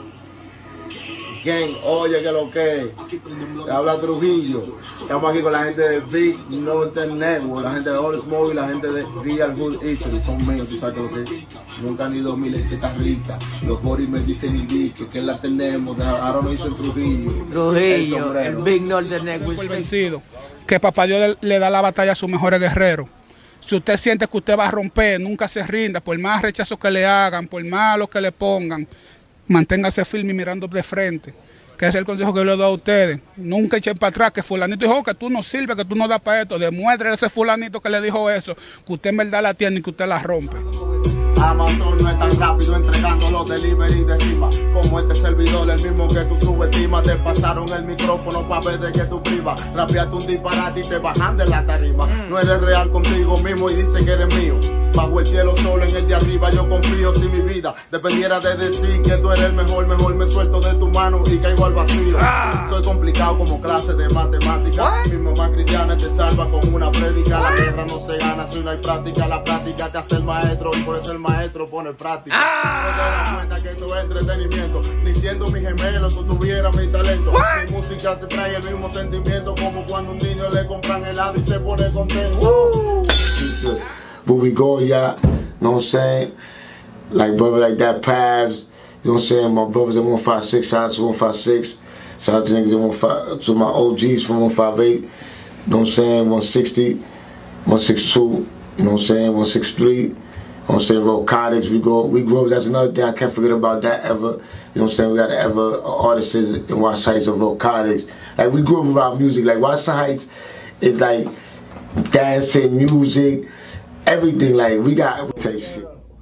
Gang, oye que lo que te habla Trujillo. Estamos aquí con la gente de Big Norte Network, la gente de All Smoke y la gente de Real Hood History. Son míos, tú sabes lo que nunca han ido miles, está rica. Los boris me dicen indique que la tenemos. Ahora no hizo Trujillo. Trujillo, el Big Norte Network. Convencido que papá Dios le da la batalla a sus mejores guerreros. Si usted siente que usted va a romper, nunca se rinda, por más rechazo que le hagan, por más lo que le pongan. Manténgase firme y mirando de frente, que es el consejo que yo le doy a ustedes. Nunca echen para atrás, que fulanito dijo que tú no sirves, que tú no das para esto. Demuestre a ese fulanito que le dijo eso, que usted en verdad la tiene y que usted la rompe. Amazon no es tan rápido entregando los delivery de rima como este servidor, el mismo que tú subestimas. Te pasaron el micrófono pa' ver de que tú privas. Rapeaste un disparate y te bajan de la tarima. No eres real contigo mismo y dice que eres mío. Bajo el cielo solo en el de arriba yo confío. Si mi vida dependiera de decir que tú eres el mejor, mejor me suelto de tu mano y caigo al vacío. Soy complicado como clase de matemática. Mi mamá cristiana te salva con una prédica. La guerra no se gana si no hay práctica. La práctica te hace el maestro y por eso el maestro pone práctica. No te das cuenta que esto es entretenimiento. Ni siendo mi gemelo tú tuvieras mi talento. Mi música te trae el mismo sentimiento como cuando un niño le compran helado y se pone contento. But we go, yeah, you know what I'm saying? Like brother like that, Pabs, you know what I'm saying? My brothers at 156, shout out to 156. Shout out to niggas at 15, to my OGs from 158, you know what I'm saying? 160, 162, you know what I'm saying? 163, you know what I'm saying? Robotics, we grow, that's another thing I can't forget about that ever. You know what I'm saying? We got ever artists in Washington Heights of Robotics. Like we grew up with our music, like Washington Heights is like dancing, music, everything, like we got type shit.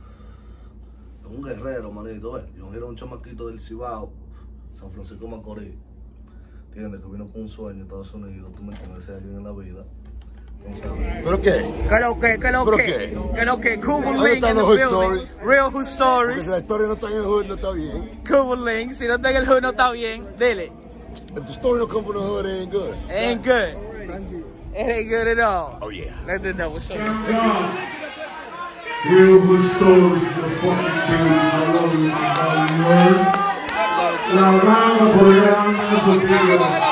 Un guerrero, manito, yo era un chamaquito del Cibao, San Francisco Macorís. Entiendes que vino con un sueño a Estados Unidos, tú me entiendes, ser alguien en la vida. ¿Pero qué? ¿Qué lo que? ¿Qué lo que? ¿Qué lo que? Google Link in the building. Real Hood Stories. Porque si la historia no está en el hood, no está bien. Google Link, si no está en el hood, no está bien. Dile. If the story don't come from the hood, it ain't good. It ain't good. It ain't good at all. Oh yeah. Let them know what's up. Real Hood Stories, the fucking dude. I love you, word. La banda por el su tío.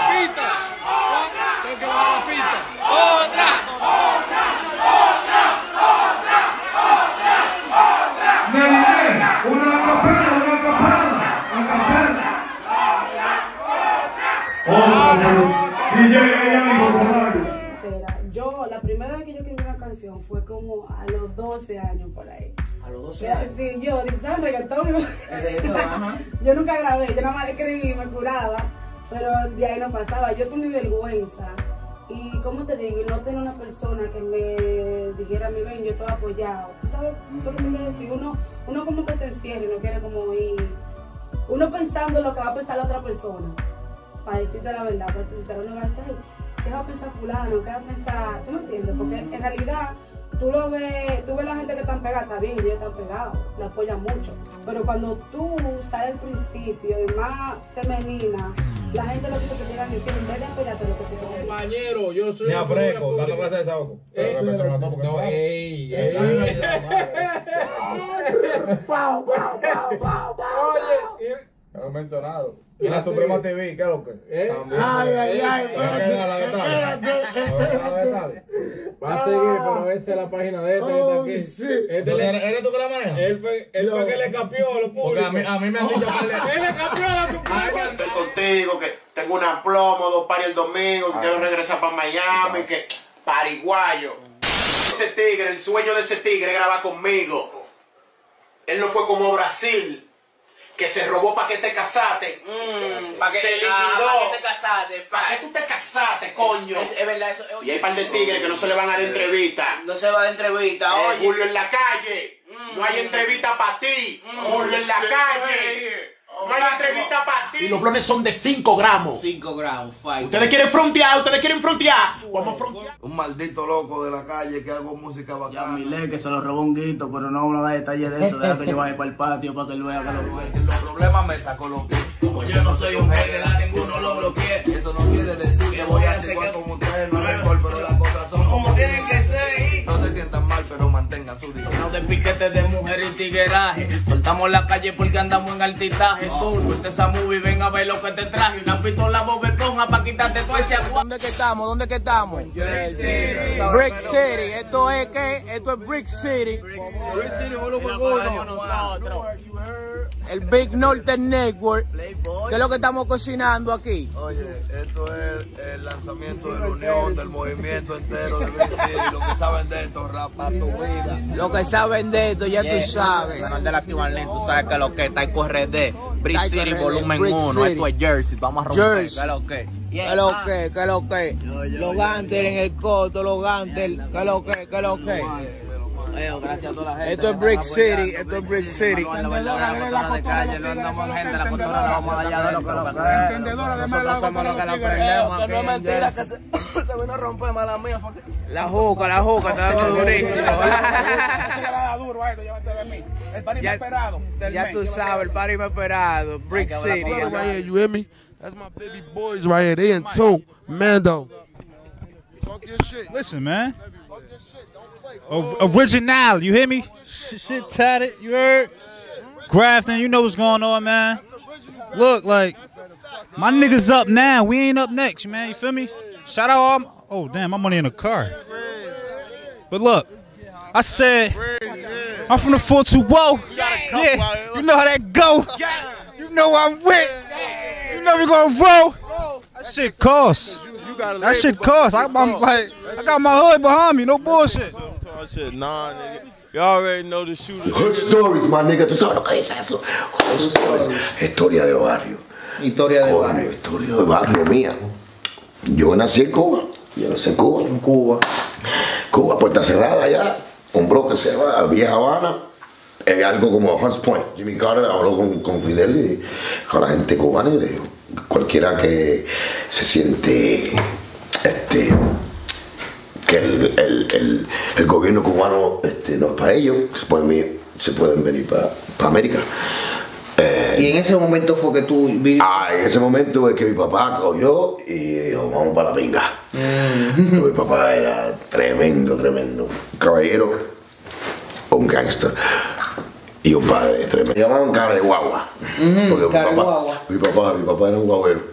Yo, la primera vez que yo escribí una canción fue como a los 12 años por ahí. ¿A los 12 años? Sí, yo, ¿sabes? Reggaetón. Ajá. Yo nunca grabé, yo nada más escribí, me curaba, pero de ahí no pasaba. Yo con mi vergüenza y, como te digo, y no tenía una persona que me dijera, mi ven, yo estoy apoyado. ¿Tú sabes lo que te quiero decir? Uno como que se encierra y no quiere como ir, uno pensando en lo que va a pensar la otra persona. Para decirte la verdad, para decirte lo que va a hacer. ¿qué va a pensar fulano? ¿Qué va a pensar? ¿Tú me entiendes? Porque en realidad tú ves la gente que están pegada, está bien, ellos están pegados, la apoyan mucho. Pero cuando tú sales al principio y más femenina, la gente lo que te quiera decir, en vez de apoyarte lo que te quiere decir. Compañero, yo soy. Ni a fresco, dando clase de desahogo. No, ey. Oye, lo he mencionado. Y la Suprema TV, ¿qué es lo que? Ay. Va a seguir, pero esa es la página de este. ¿Eres tú que la manejas? Él fue que le capió a los públicos. Porque a mí me han dicho que él le capió a la Suprema. Estoy contigo, que tengo una plomo, 2 paris el domingo, que quiero regresar para Miami, que pariguayo. Ese tigre, el sueño de ese tigre graba conmigo. Él no fue como Brasil, que se robó para que te casaste. ¿Para se liquidó. ¿Para qué te casaste? ¿Para qué tú te casaste, coño? Es verdad, eso. Y hay un par de tigres que no se le van a dar entrevista. No se va de entrevista, oye. Julio en la calle. No hay entrevista para ti. Julio en la calle. No hay entrevista para ti. Y los blones son de 5 gramos. 5 gramos, fight. Ustedes quieren frontear, Vamos a frontear. Un maldito loco de la calle que hago música bacana. Ya Milé que se lo robó un guito, pero no da detalles de eso. Deja que yo vaya para el patio para que él vea que lo fue. Los problemas me sacó los pies. Como yo no soy un jefe, a ninguno lo bloqueé. Eso no quiere decir que voy a hacer igual como ustedes, no rencor, pero las cosas son como tienen que ser. No se sientan mal, pero mantengan su dignidad. No de piquete de mujer y tigueraje. Soltamos la calle porque andamos en altitaje. Tú, suelta esa movie, ven a ver lo que te traje. Una pistola Bob Esponja pa' quitarte todo ese agua. ¿Dónde que estamos? ¿Dónde que estamos? Brick City. ¿Esto es qué? Esto es Brick City. Brick City, volumen 1. El Big Northern Network. ¿Qué es lo que estamos cocinando aquí? Oye, esto es el lanzamiento de la unión, del movimiento entero de Brick City. Lo que saben de esto, rap pa' tu vida. Lo que saben de esto, ya tú sabes. Canal de la Activalent, tú sabes que lo que está en RD. Brick City, volumen 1. Esto es Jersey. Vamos a romper. ¿Qué es lo que? ¿Qué es lo que? ¿Qué es lo que? Los Gantel en el coto, los Gantel. ¿Qué es lo que? ¿Qué es lo que? Gracias a toda la gente. Esto es Brick City, esto es Brick City. Nosotros somos los que la prendemos. Que no es mentira que se vino a romper, mala mía. La juca, está dando durísimo. Ya tú sabes, el party me esperado. Brick City. Right here, you hear me? That's my baby boys right here. They in tune. Mando. Talk your shit. Listen, man. Original, you hear me? Shit tatted, you heard? Grafton, you know what's going on, man. Look, like, my niggas up now. We ain't up next, man. You feel me? Shout out all oh, damn, my money in the car. But look, I said, I'm from the 420. Yeah, you know how that go. You know I'm with. You know we gonna roll. That shit costs. That shit costs. I got my hood behind me, no bullshit. Shit, nah, nigga. You already know the shooter. Hood stories, my nigga. ¿Tú sabes lo que es eso? Hood stories. Historia de barrio. Historia de barrio. Historia de barrio mía. Yo nací en Cuba. En Cuba. Cuba, puerta cerrada allá. Un bloque se llama a Vieja Habana. Algo como Hunts Point. Jimmy Carter habló con Fidel y con la gente cubana y le dijo, cualquiera que se siente que el gobierno cubano no es para ellos, se pueden venir para América. Y en ese momento fue que tú viniste. En ese momento es que mi papá cogió y dijo, vamos para la pinga. Mi papá era tremendo, caballero, un gangster y un padre tremendo. Me llamaban cara de guagua. Porque mi papá era un guagüero.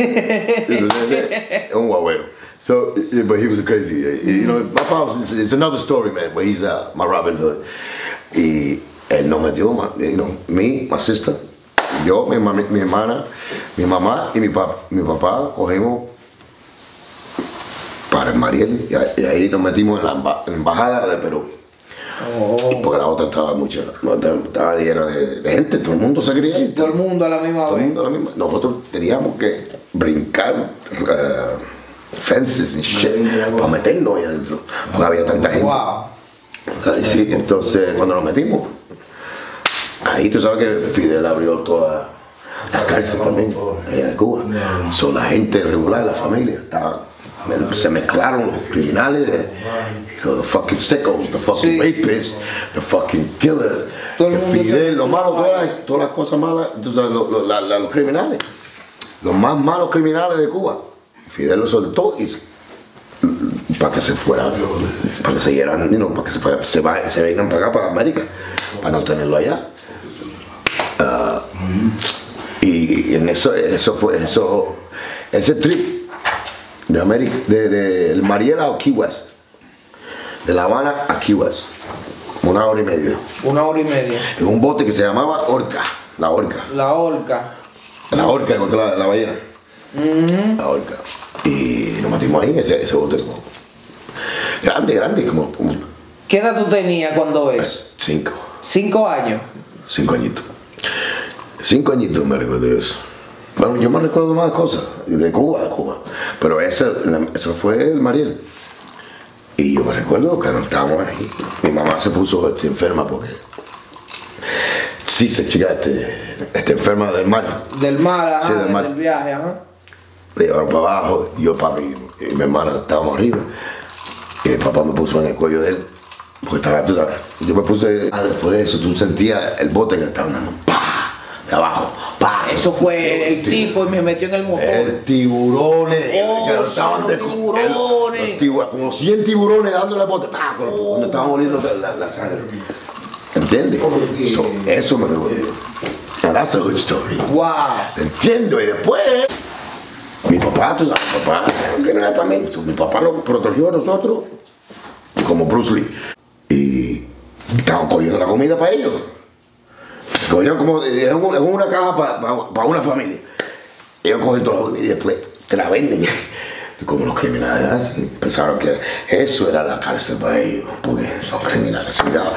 Un guagüero. So, but he was crazy. You know, my pops, it's another story, man, but he's my Robin Hood. Y él nos metió, you know, me, my sister, yo, mi hermana, mi mamá y mi papá cogemos para el Mariel y ahí nos metimos en la embajada de Perú. Porque la otra estaba estaba llena de gente, todo el mundo se quería ir. Todo el mundo a la misma vez. Nosotros teníamos que brincar fences y shit para meternos ahí adentro, porque había tanta gente. Sí, entonces cuando nos metimos, ahí tú sabes que Fidel abrió toda la cárcel también, allá de Cuba. La gente regular, la familia, estaba se mezclaron los criminales, the fucking sickos, the fucking rapists, the fucking killers, Fidel, lo malo, todas las cosas malas, los criminales, los más malos criminales de Cuba. Fidel lo soltó y para que se fueran, para que se llegaran, para que se vengan para acá, para América, para no tenerlo allá. Y en ese trip de América, de Mariela a Key West, de La Habana a Key West, 1 hora y media. 1 hora y media. En un bote que se llamaba Orca, la Orca. La Orca. La Orca, contra la ballena. La Orca. Y nos metimos ahí, ese bote como grande, como. ¿Qué edad tú tenías cuando es? 5. 5 años. 5 añitos. 5 añitos me recuerdo de eso. Bueno, yo me recuerdo más cosas de Cuba, pero eso fue el Mariel. Y yo me recuerdo que no estábamos ahí. Mi mamá se puso enferma porque sí se chica enferma del mar. Del mar, sí, del mar. Del viaje, ajá. Me llevaron para abajo, yo, papi y mi hermana estábamos arriba. Y mi papá me puso en el cuello de él. Porque estaba, tú sabes, yo me puse, después de eso tú sentías el bote que estaba andando, ¡pah! De abajo, ¡pah! Eso fue el tipo y me metió en el motor. Tiburones, tiburones. Como 100 tiburones dándole el bote, ¡pah! Cuando estaba moliendo la sangre. ¿Entiendes? Eso me recuerdo. Now that's a good story. Wow. Entiendo, y después mi papá, tú sabes, también. Mi papá nos protegió a nosotros como Bruce Lee. Y estaban cogiendo la comida para ellos. Cogían como en una caja para una familia. Ellos cogen toda la comida y después te la venden. Y como los criminales hacen, pensaron que eso era la cárcel para ellos, porque son criminales.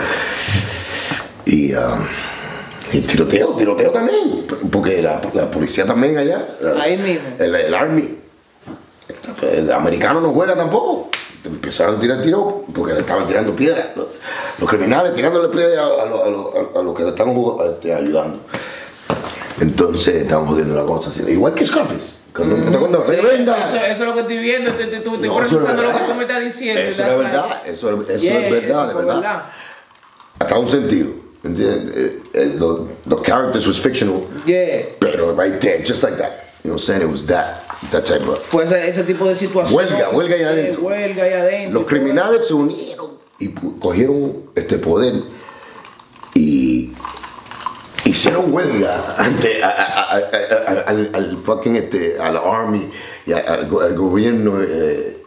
Y tiroteo también, porque la policía también allá. Ahí mismo. El Army. El americano no juega tampoco. Empezaron a tirar tiros porque le estaban tirando piedras. Los criminales tirándole piedras a los que le estaban ayudando. Entonces estamos jodiendo la cosa así. Igual que Scarface. Cuando revenga. Eso es lo que estoy viendo. Estoy procesando lo que tú me estás diciendo. Eso es verdad. Eso es verdad, de verdad. Hasta un sentido. The characters was fictional. Yeah. Pero right there, just like that. You know what I'm saying? It was that type of. Fue ese tipo de situación. Huelga allá adentro. Huelga allá adentro. Los criminales se unieron y cogieron este poder y hicieron huelga ante al fucking a la army y al gobierno de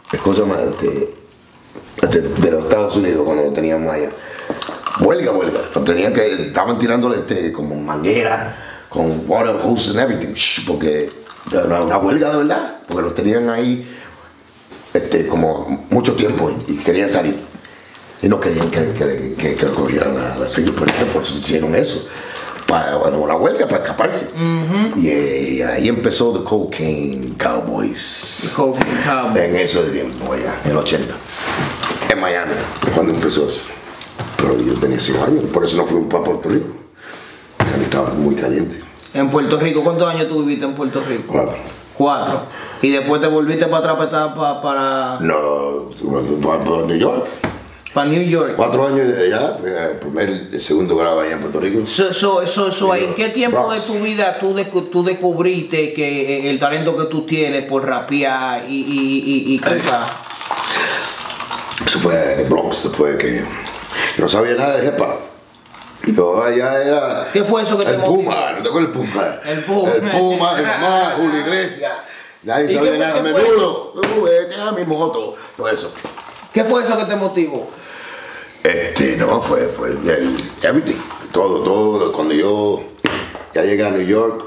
los Estados Unidos cuando lo teníamos allá. Huelga. Estaban tirándole como manguera con water hoses and everything, porque era una huelga de verdad, porque los tenían ahí como mucho tiempo y querían salir. Y no querían que lo cogieran la fingerprint, por eso hicieron eso. Una huelga para escaparse. Y ahí empezó The Cocaine Cowboys. En eso de tiempo, allá, en el 80. En Miami, cuando empezó eso. Pero yo tenía 5 años, por eso no fui para Puerto Rico. Estaba muy caliente. ¿En Puerto Rico? ¿Cuántos años tú viviste en Puerto Rico? 4. 4. ¿Y después te volviste para atrás para...? No, para New York. Para New York. 4 años allá, el segundo grado allá en Puerto Rico. ¿En qué tiempo de tu vida tú descubriste que el talento que tú tienes por rapear y cantar? Eso fue Bronx, después que no sabía nada de hip hop. Yo allá era. ¿Qué fue eso que te motivó? El Puma, no tengo el Puma. El Puma. El Puma, mi mamá, Julio Iglesias. Nadie sabía nada. Menudo, vete a mi moto, todo eso. ¿Qué fue eso que te motivó? No, fue el everything. Todo. Cuando yo ya llegué a New York,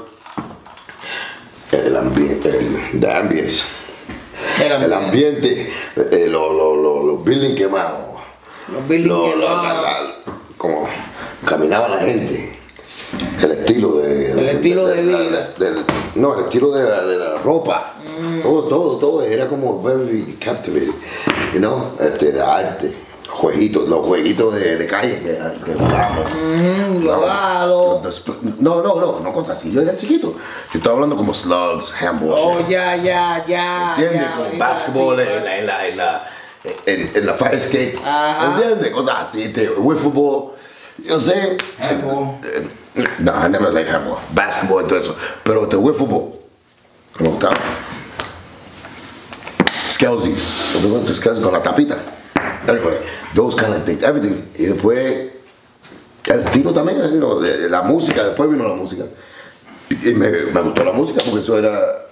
el ambiente, los buildings quemados. Los buildings quemados. Como caminaba la gente. El estilo de vida. No, el estilo de la ropa. Todo era como very captivating. You know, de arte. los jueguitos de calle que jugábamos. No cosas así. Yo era chiquito. Yo estaba hablando como slugs, handball. Oh, ya. ¿Entiendes? Como basketball en la fire escape. ¿Entiendes? Cosas así. Wiffle, yo sé. Handball. No, I never like handball. Basketball y todo eso. Pero the wiffle ball, me gustaba. Skelzy. Con la tapita. Anyway, those kind of things, everything. Y después, el tiro también, la música, después vino la música. Y me gustó la música porque eso era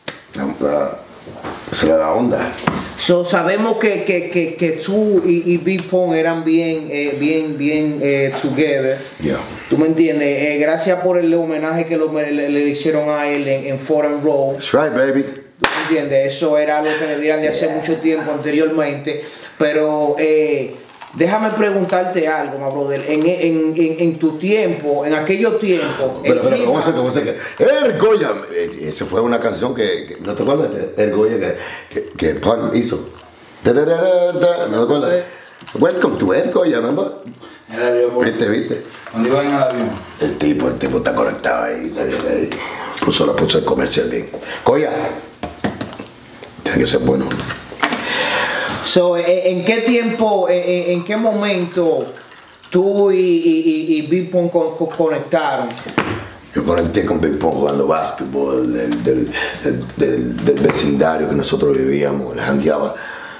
la onda. So, sabemos que tú y Big Pun eran bien together. Yeah. ¿Tú me entiendes? Gracias por el homenaje que le hicieron a él en Foreign Road. That's right, baby. ¿Tú me entiendes? Eso era algo que debieran de hacer mucho tiempo anteriormente. Pero déjame preguntarte algo, my brother. En tu tiempo, en aquellos tiempos. Pero, ¿cómo se que? Ergoya. Esa fue una canción que ¿no te acuerdas? Ergoya que Pun hizo. ¿No te acuerdas? Welcome to Ergoya, ¿no? ¿Viste? ¿Dónde iban en el avión? El tipo está conectado ahí. Puso el comercial bien. Goya. Tiene que ser bueno. So, ¿en qué tiempo, en qué momento tú y Big Pun conectaron? Yo conecté con Big Pun jugando básquetbol del vecindario que nosotros vivíamos, les jangueaba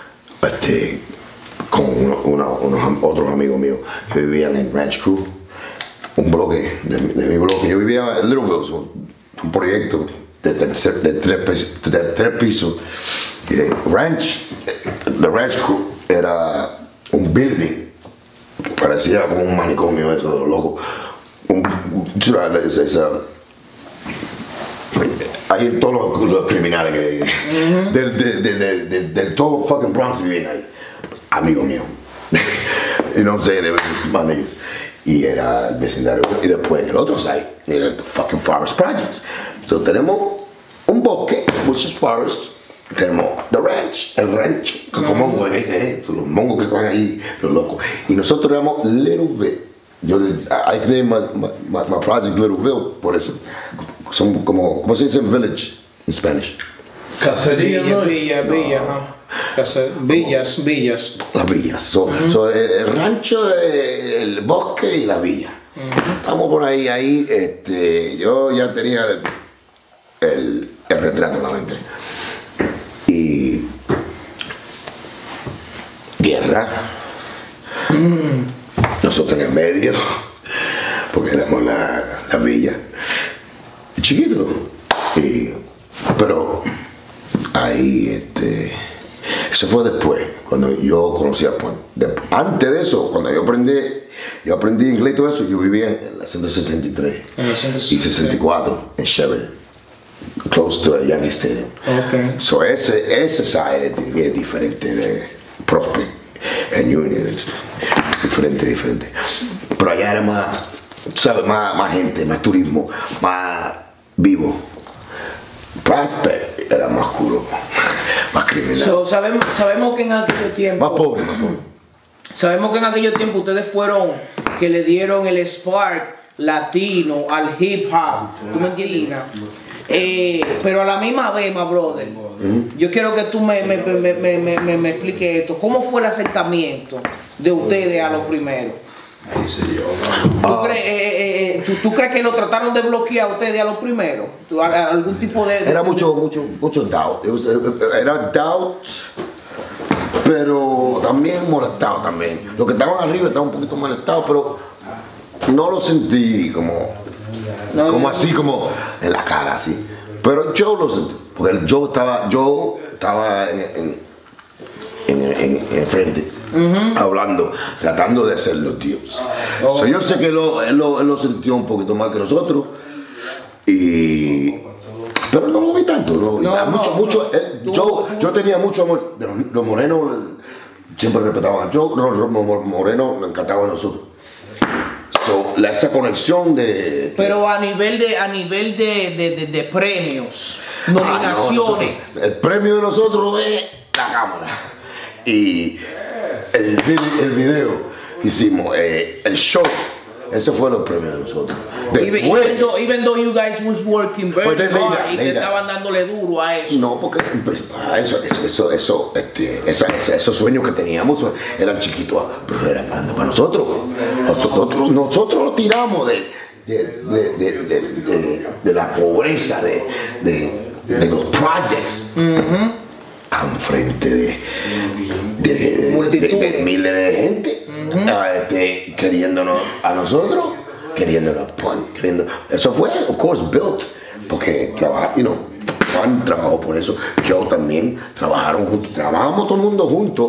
con unos otros amigos míos que vivían en Ranch Crew, un bloque de mi bloque. Yo vivía en Littleville, un proyecto de tres pisos. The Ranch Crew era un building, parecía como un manicomio, eso, loco. Hay todos los criminales del todo fucking Bronx vivían ahí. Amigo mío. You know what I'm saying? They were just my niggas. Y era el vecindario. Y después en el otro side, era the fucking Forest Projects. Entonces tenemos un bosque, which is forest. Tenemos the ranch, el rancho, como mongos, los mongos que están ahí, los locos. Y nosotros éramos Littleville. I named my project Littleville, por eso. Son como, ¿cómo se dice village en Spanish? Cacería, villa, villas. Las villas. So, el rancho, el bosque y la villa. Estamos por ahí, yo ya tenía el retrato en la mente. Y guerra, nosotros en el medio, porque éramos la villa, chiquito, pero ahí, eso fue después, cuando yo conocí a Pun. Antes de eso, cuando yo aprendí inglés y todo eso, yo vivía en la 163 y 64 en Sheridan. Close to a Yankee Stadium. Okay. So ese side es diferente de Prospect and Union, diferente. Pero allá era más, ¿sabes? Más gente, más turismo, más vivo. Prospect era más oscuro, más criminal. So, sabemos que en aquellos tiempos. Más pobre. Sabemos que en aquellos tiempos ustedes fueron que le dieron el spark latino al hip hop. ¿Tú me entiendes? Pero a la misma vez, my brother, yo quiero que tú me expliques esto. ¿Cómo fue el acercamiento de ustedes a los primeros? ¿Tú crees que lo trataron de bloquear a ustedes a los primeros? ¿Algún tipo de...? Era mucho doubt. Era doubt, pero también molestado también. Los que estaban arriba estaban un poquito molestados, pero no lo sentí como así, como en la cara, así. Pero yo lo sentí, porque yo estaba en frente, hablando, tratando de ser los tíos. So, yo sé que él lo sintió un poquito más que nosotros, pero no lo vi tanto. Yo tenía mucho amor. Los morenos siempre respetaban a Joe, los morenos me encantaban a nosotros. So, esa conexión de... Pero a nivel de premios, nominaciones. El premio de nosotros es la cámara. Y el video que hicimos, el show, ese fue los premios de nosotros. Even though you guys was working very hard y que estaban dándole duro a eso. No, porque esos sueños que teníamos eran chiquitos, pero eran grandes para nosotros. Nosotros lo tiramos de la pobreza, de los projects, a un frente de miles de gente, queriéndonos a nosotros, queriéndonos a Pun, eso fue, of course, built, porque Pun trabajó por eso, Joe también, trabajaron juntos, trabajamos todo el mundo juntos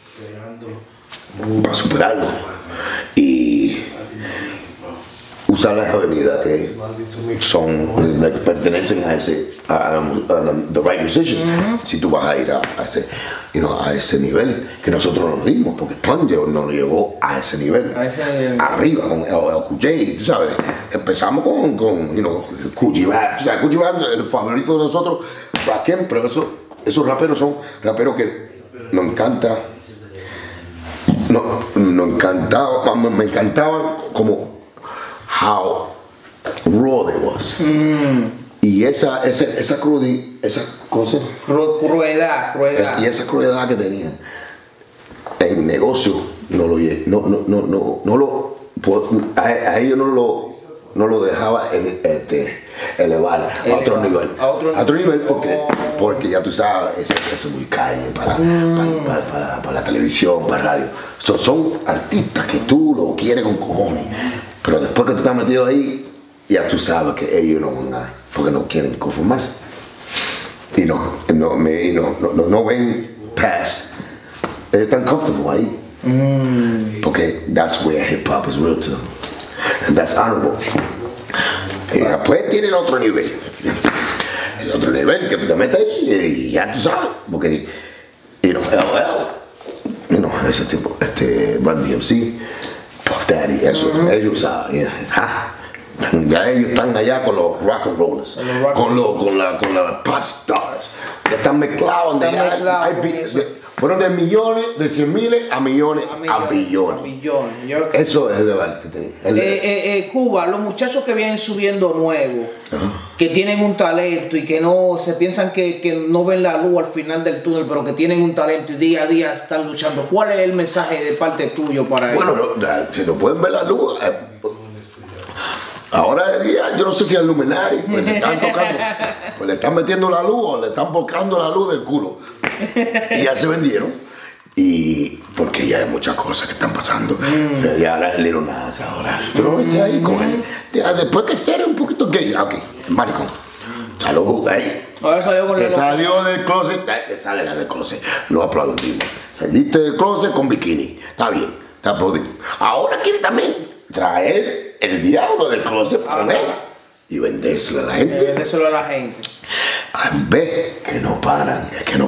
para superarlo y usar las habilidades que pertenecen a the right musicians. Si tú vas a ir a ese nivel que nosotros nos dimos, porque Pun nos llevó a ese nivel, arriba con el QJ, tú sabes. Empezamos con QJ Rap, tú sabes, QJ Rap el favorito de nosotros, Rakim, pero esos raperos son raperos que nos encanta. Me encantaba como how raw they was. Y esa crueldad y esa crueldad que tenían en negocio a ellos no lo dejaba elevar a otro nivel porque ya tú sabes eso es muy calle para la televisión, para radio. Son artistas que tú lo quieres con cojones, pero después que tú estás metido ahí ya tú sabes que ellos no van a, porque no quieren conformarse y no ven past, ellos están comfortable ahí porque that's where hip hop is real to them and that's honorable. Y después tienen otro nivel, que te metes ahí y ya tú sabes, porque ese tipo, Run DMC, Puff Daddy, ellos ya ellos están allá con los rock and rollers, con los pop stars, están mezclados, fueron de millones, de 100 miles a millones, a billones. Eso es el level que tenía. Cuba, los muchachos que vienen subiendo nuevos, que tienen un talento y que no se piensan que no ven la luz al final del túnel, pero que tienen un talento y día a día están luchando. ¿Cuál es el mensaje de parte tuyo para ellos? Bueno, si no pueden ver la luz, ahora de día, yo no sé si al luminario pues le están tocando, pues le están metiendo la luz o le están buscando la luz del culo. Y ya se vendieron. Y porque ya hay muchas cosas que están pasando. Ya ahora el Lil Nas ahora. Pero vete ahí con él. Ya después que ser un poquito gay. Ok, maricón. Salud, ahí. Ahora salió con el salió del closet. Que sale del closet. Lo aplaudimos. Saliste del closet con bikini. Está bien, te aplaudimos. Ahora quiere también traer el diablo del closet para él y vendérselo a la gente. Ve que no paran,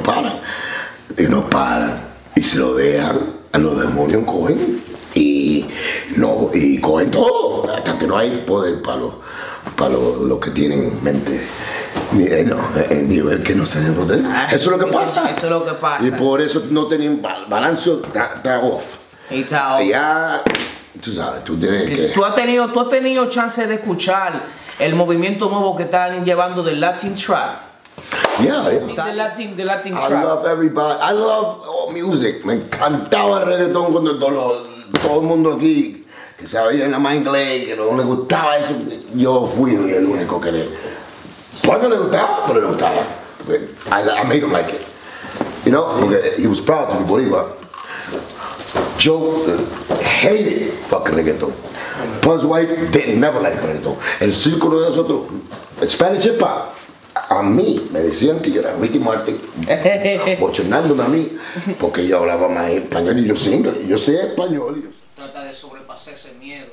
y se lo dejan, a los demonios cogen y cogen todo hasta que no hay poder para los que tienen en mente el nivel que no tienen poder. Eso es lo que pasa. Y por eso no tienen balance, está off. Y ya tú sabes, tú tienes que... Tú has tenido chance de escuchar el movimiento nuevo que están llevando del Latin Trap. Yeah. The Latin trap. I love everybody. I love all music. Me encantaba el reggaetón cuando todo el mundo aquí que sabía nada más inglés, que no le gustaba eso. Yo fui el único que no le gustaba, pero le gustaba. I made him like it. You know, he was proud to be Boricua. Joe hated fucking reggaeton. Pun's wife didn't never like reggaeton. El círculo de nosotros, Spanish hip hop, a mí me decían que yo era Ricky Martin, bochornándome a mí, porque yo hablaba más español y yo sé inglés, yo sé español. Trata de sobrepasar ese miedo.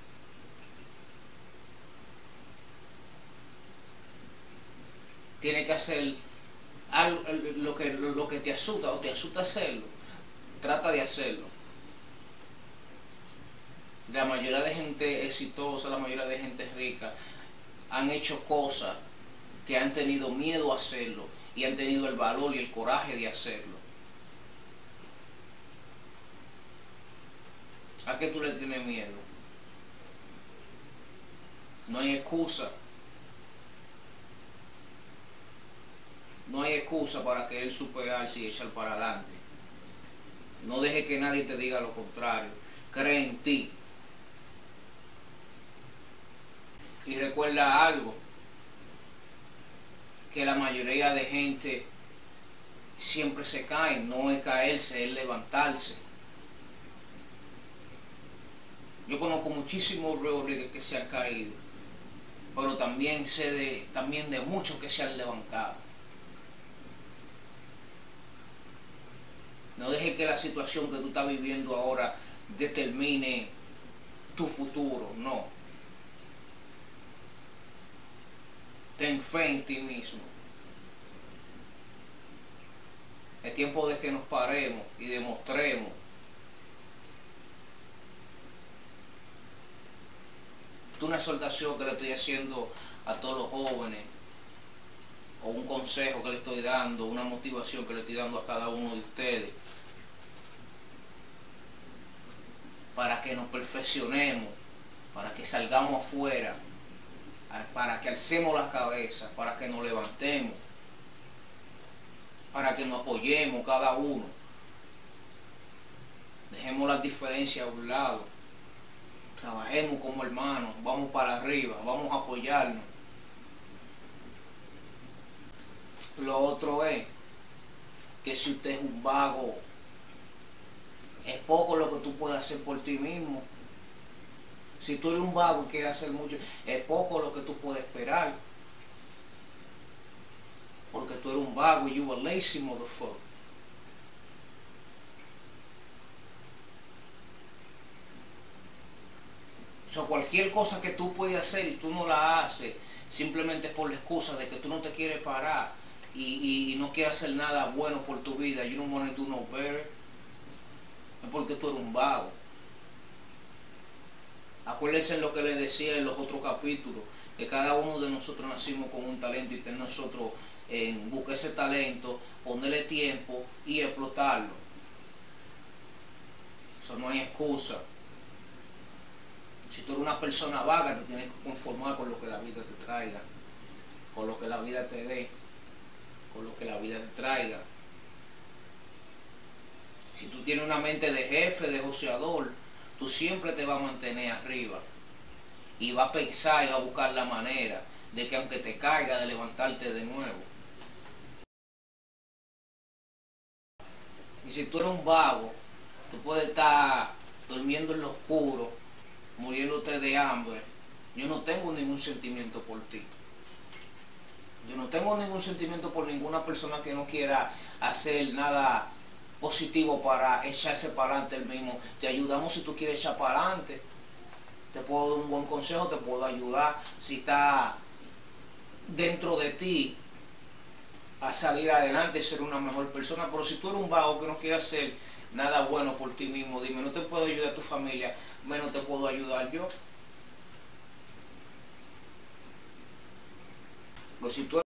Tiene que hacer algo, lo que te asusta o te asusta hacerlo. Trata de hacerlo. La mayoría de gente exitosa, la mayoría de gente rica han hecho cosas que han tenido miedo a hacerlo y han tenido el valor y el coraje de hacerlo. ¿A qué tú le tienes miedo? No hay excusa. No hay excusa para querer superarse y echar para adelante. No deje que nadie te diga lo contrario. Cree en ti. Y recuerda algo, que la mayoría de gente siempre se cae. No es caerse, es levantarse. Yo conozco muchísimos Rodríguez que se han caído, pero también sé de muchos que se han levantado. No dejes que la situación que tú estás viviendo ahora determine tu futuro, no. Ten fe en ti mismo. Es tiempo de que nos paremos y demostremos una exhortación que le estoy haciendo a todos los jóvenes, o un consejo que le estoy dando, una motivación que le estoy dando a cada uno de ustedes, para que nos perfeccionemos, para que salgamos afuera, para que alcemos la cabeza, para que nos levantemos, para que nos apoyemos cada uno. Dejemos las diferencias a un lado, trabajemos como hermanos, vamos para arriba, vamos a apoyarnos. Lo otro es que si usted es un vago, es poco lo que tú puedes hacer por ti mismo. Si tú eres un vago y quieres hacer mucho, es poco lo que tú puedes esperar. Porque tú eres un vago y you a lazy motherfucker. O sea, cualquier cosa que tú puedes hacer y tú no la haces, simplemente por la excusa de que tú no te quieres parar y no quieres hacer nada bueno por tu vida, you don't want to do no better, es porque tú eres un vago. Acuérdense lo que les decía en los otros capítulos, que cada uno de nosotros nacimos con un talento y tener nosotros en buscar ese talento, ponerle tiempo y explotarlo. Eso no hay excusa. Si tú eres una persona vaga, te tienes que conformar con lo que la vida te traiga, con lo que la vida te dé, con lo que la vida te traiga. Si tú tienes una mente de jefe, de joseador, tú siempre te vas a mantener arriba y vas a pensar y vas a buscar la manera de que aunque te caiga, de levantarte de nuevo. Y si tú eres un vago, tú puedes estar durmiendo en lo oscuro, muriéndote de hambre. Yo no tengo ningún sentimiento por ti. Yo no tengo ningún sentimiento por ninguna persona que no quiera hacer nada positivo para echarse para adelante el mismo. Te ayudamos si tú quieres echar para adelante. Te puedo dar un buen consejo, te puedo ayudar si está dentro de ti a salir adelante y ser una mejor persona. Pero si tú eres un vago que no quiere hacer nada bueno por ti mismo, dime, no te puedo ayudar a tu familia, menos te puedo ayudar yo. Pues si tú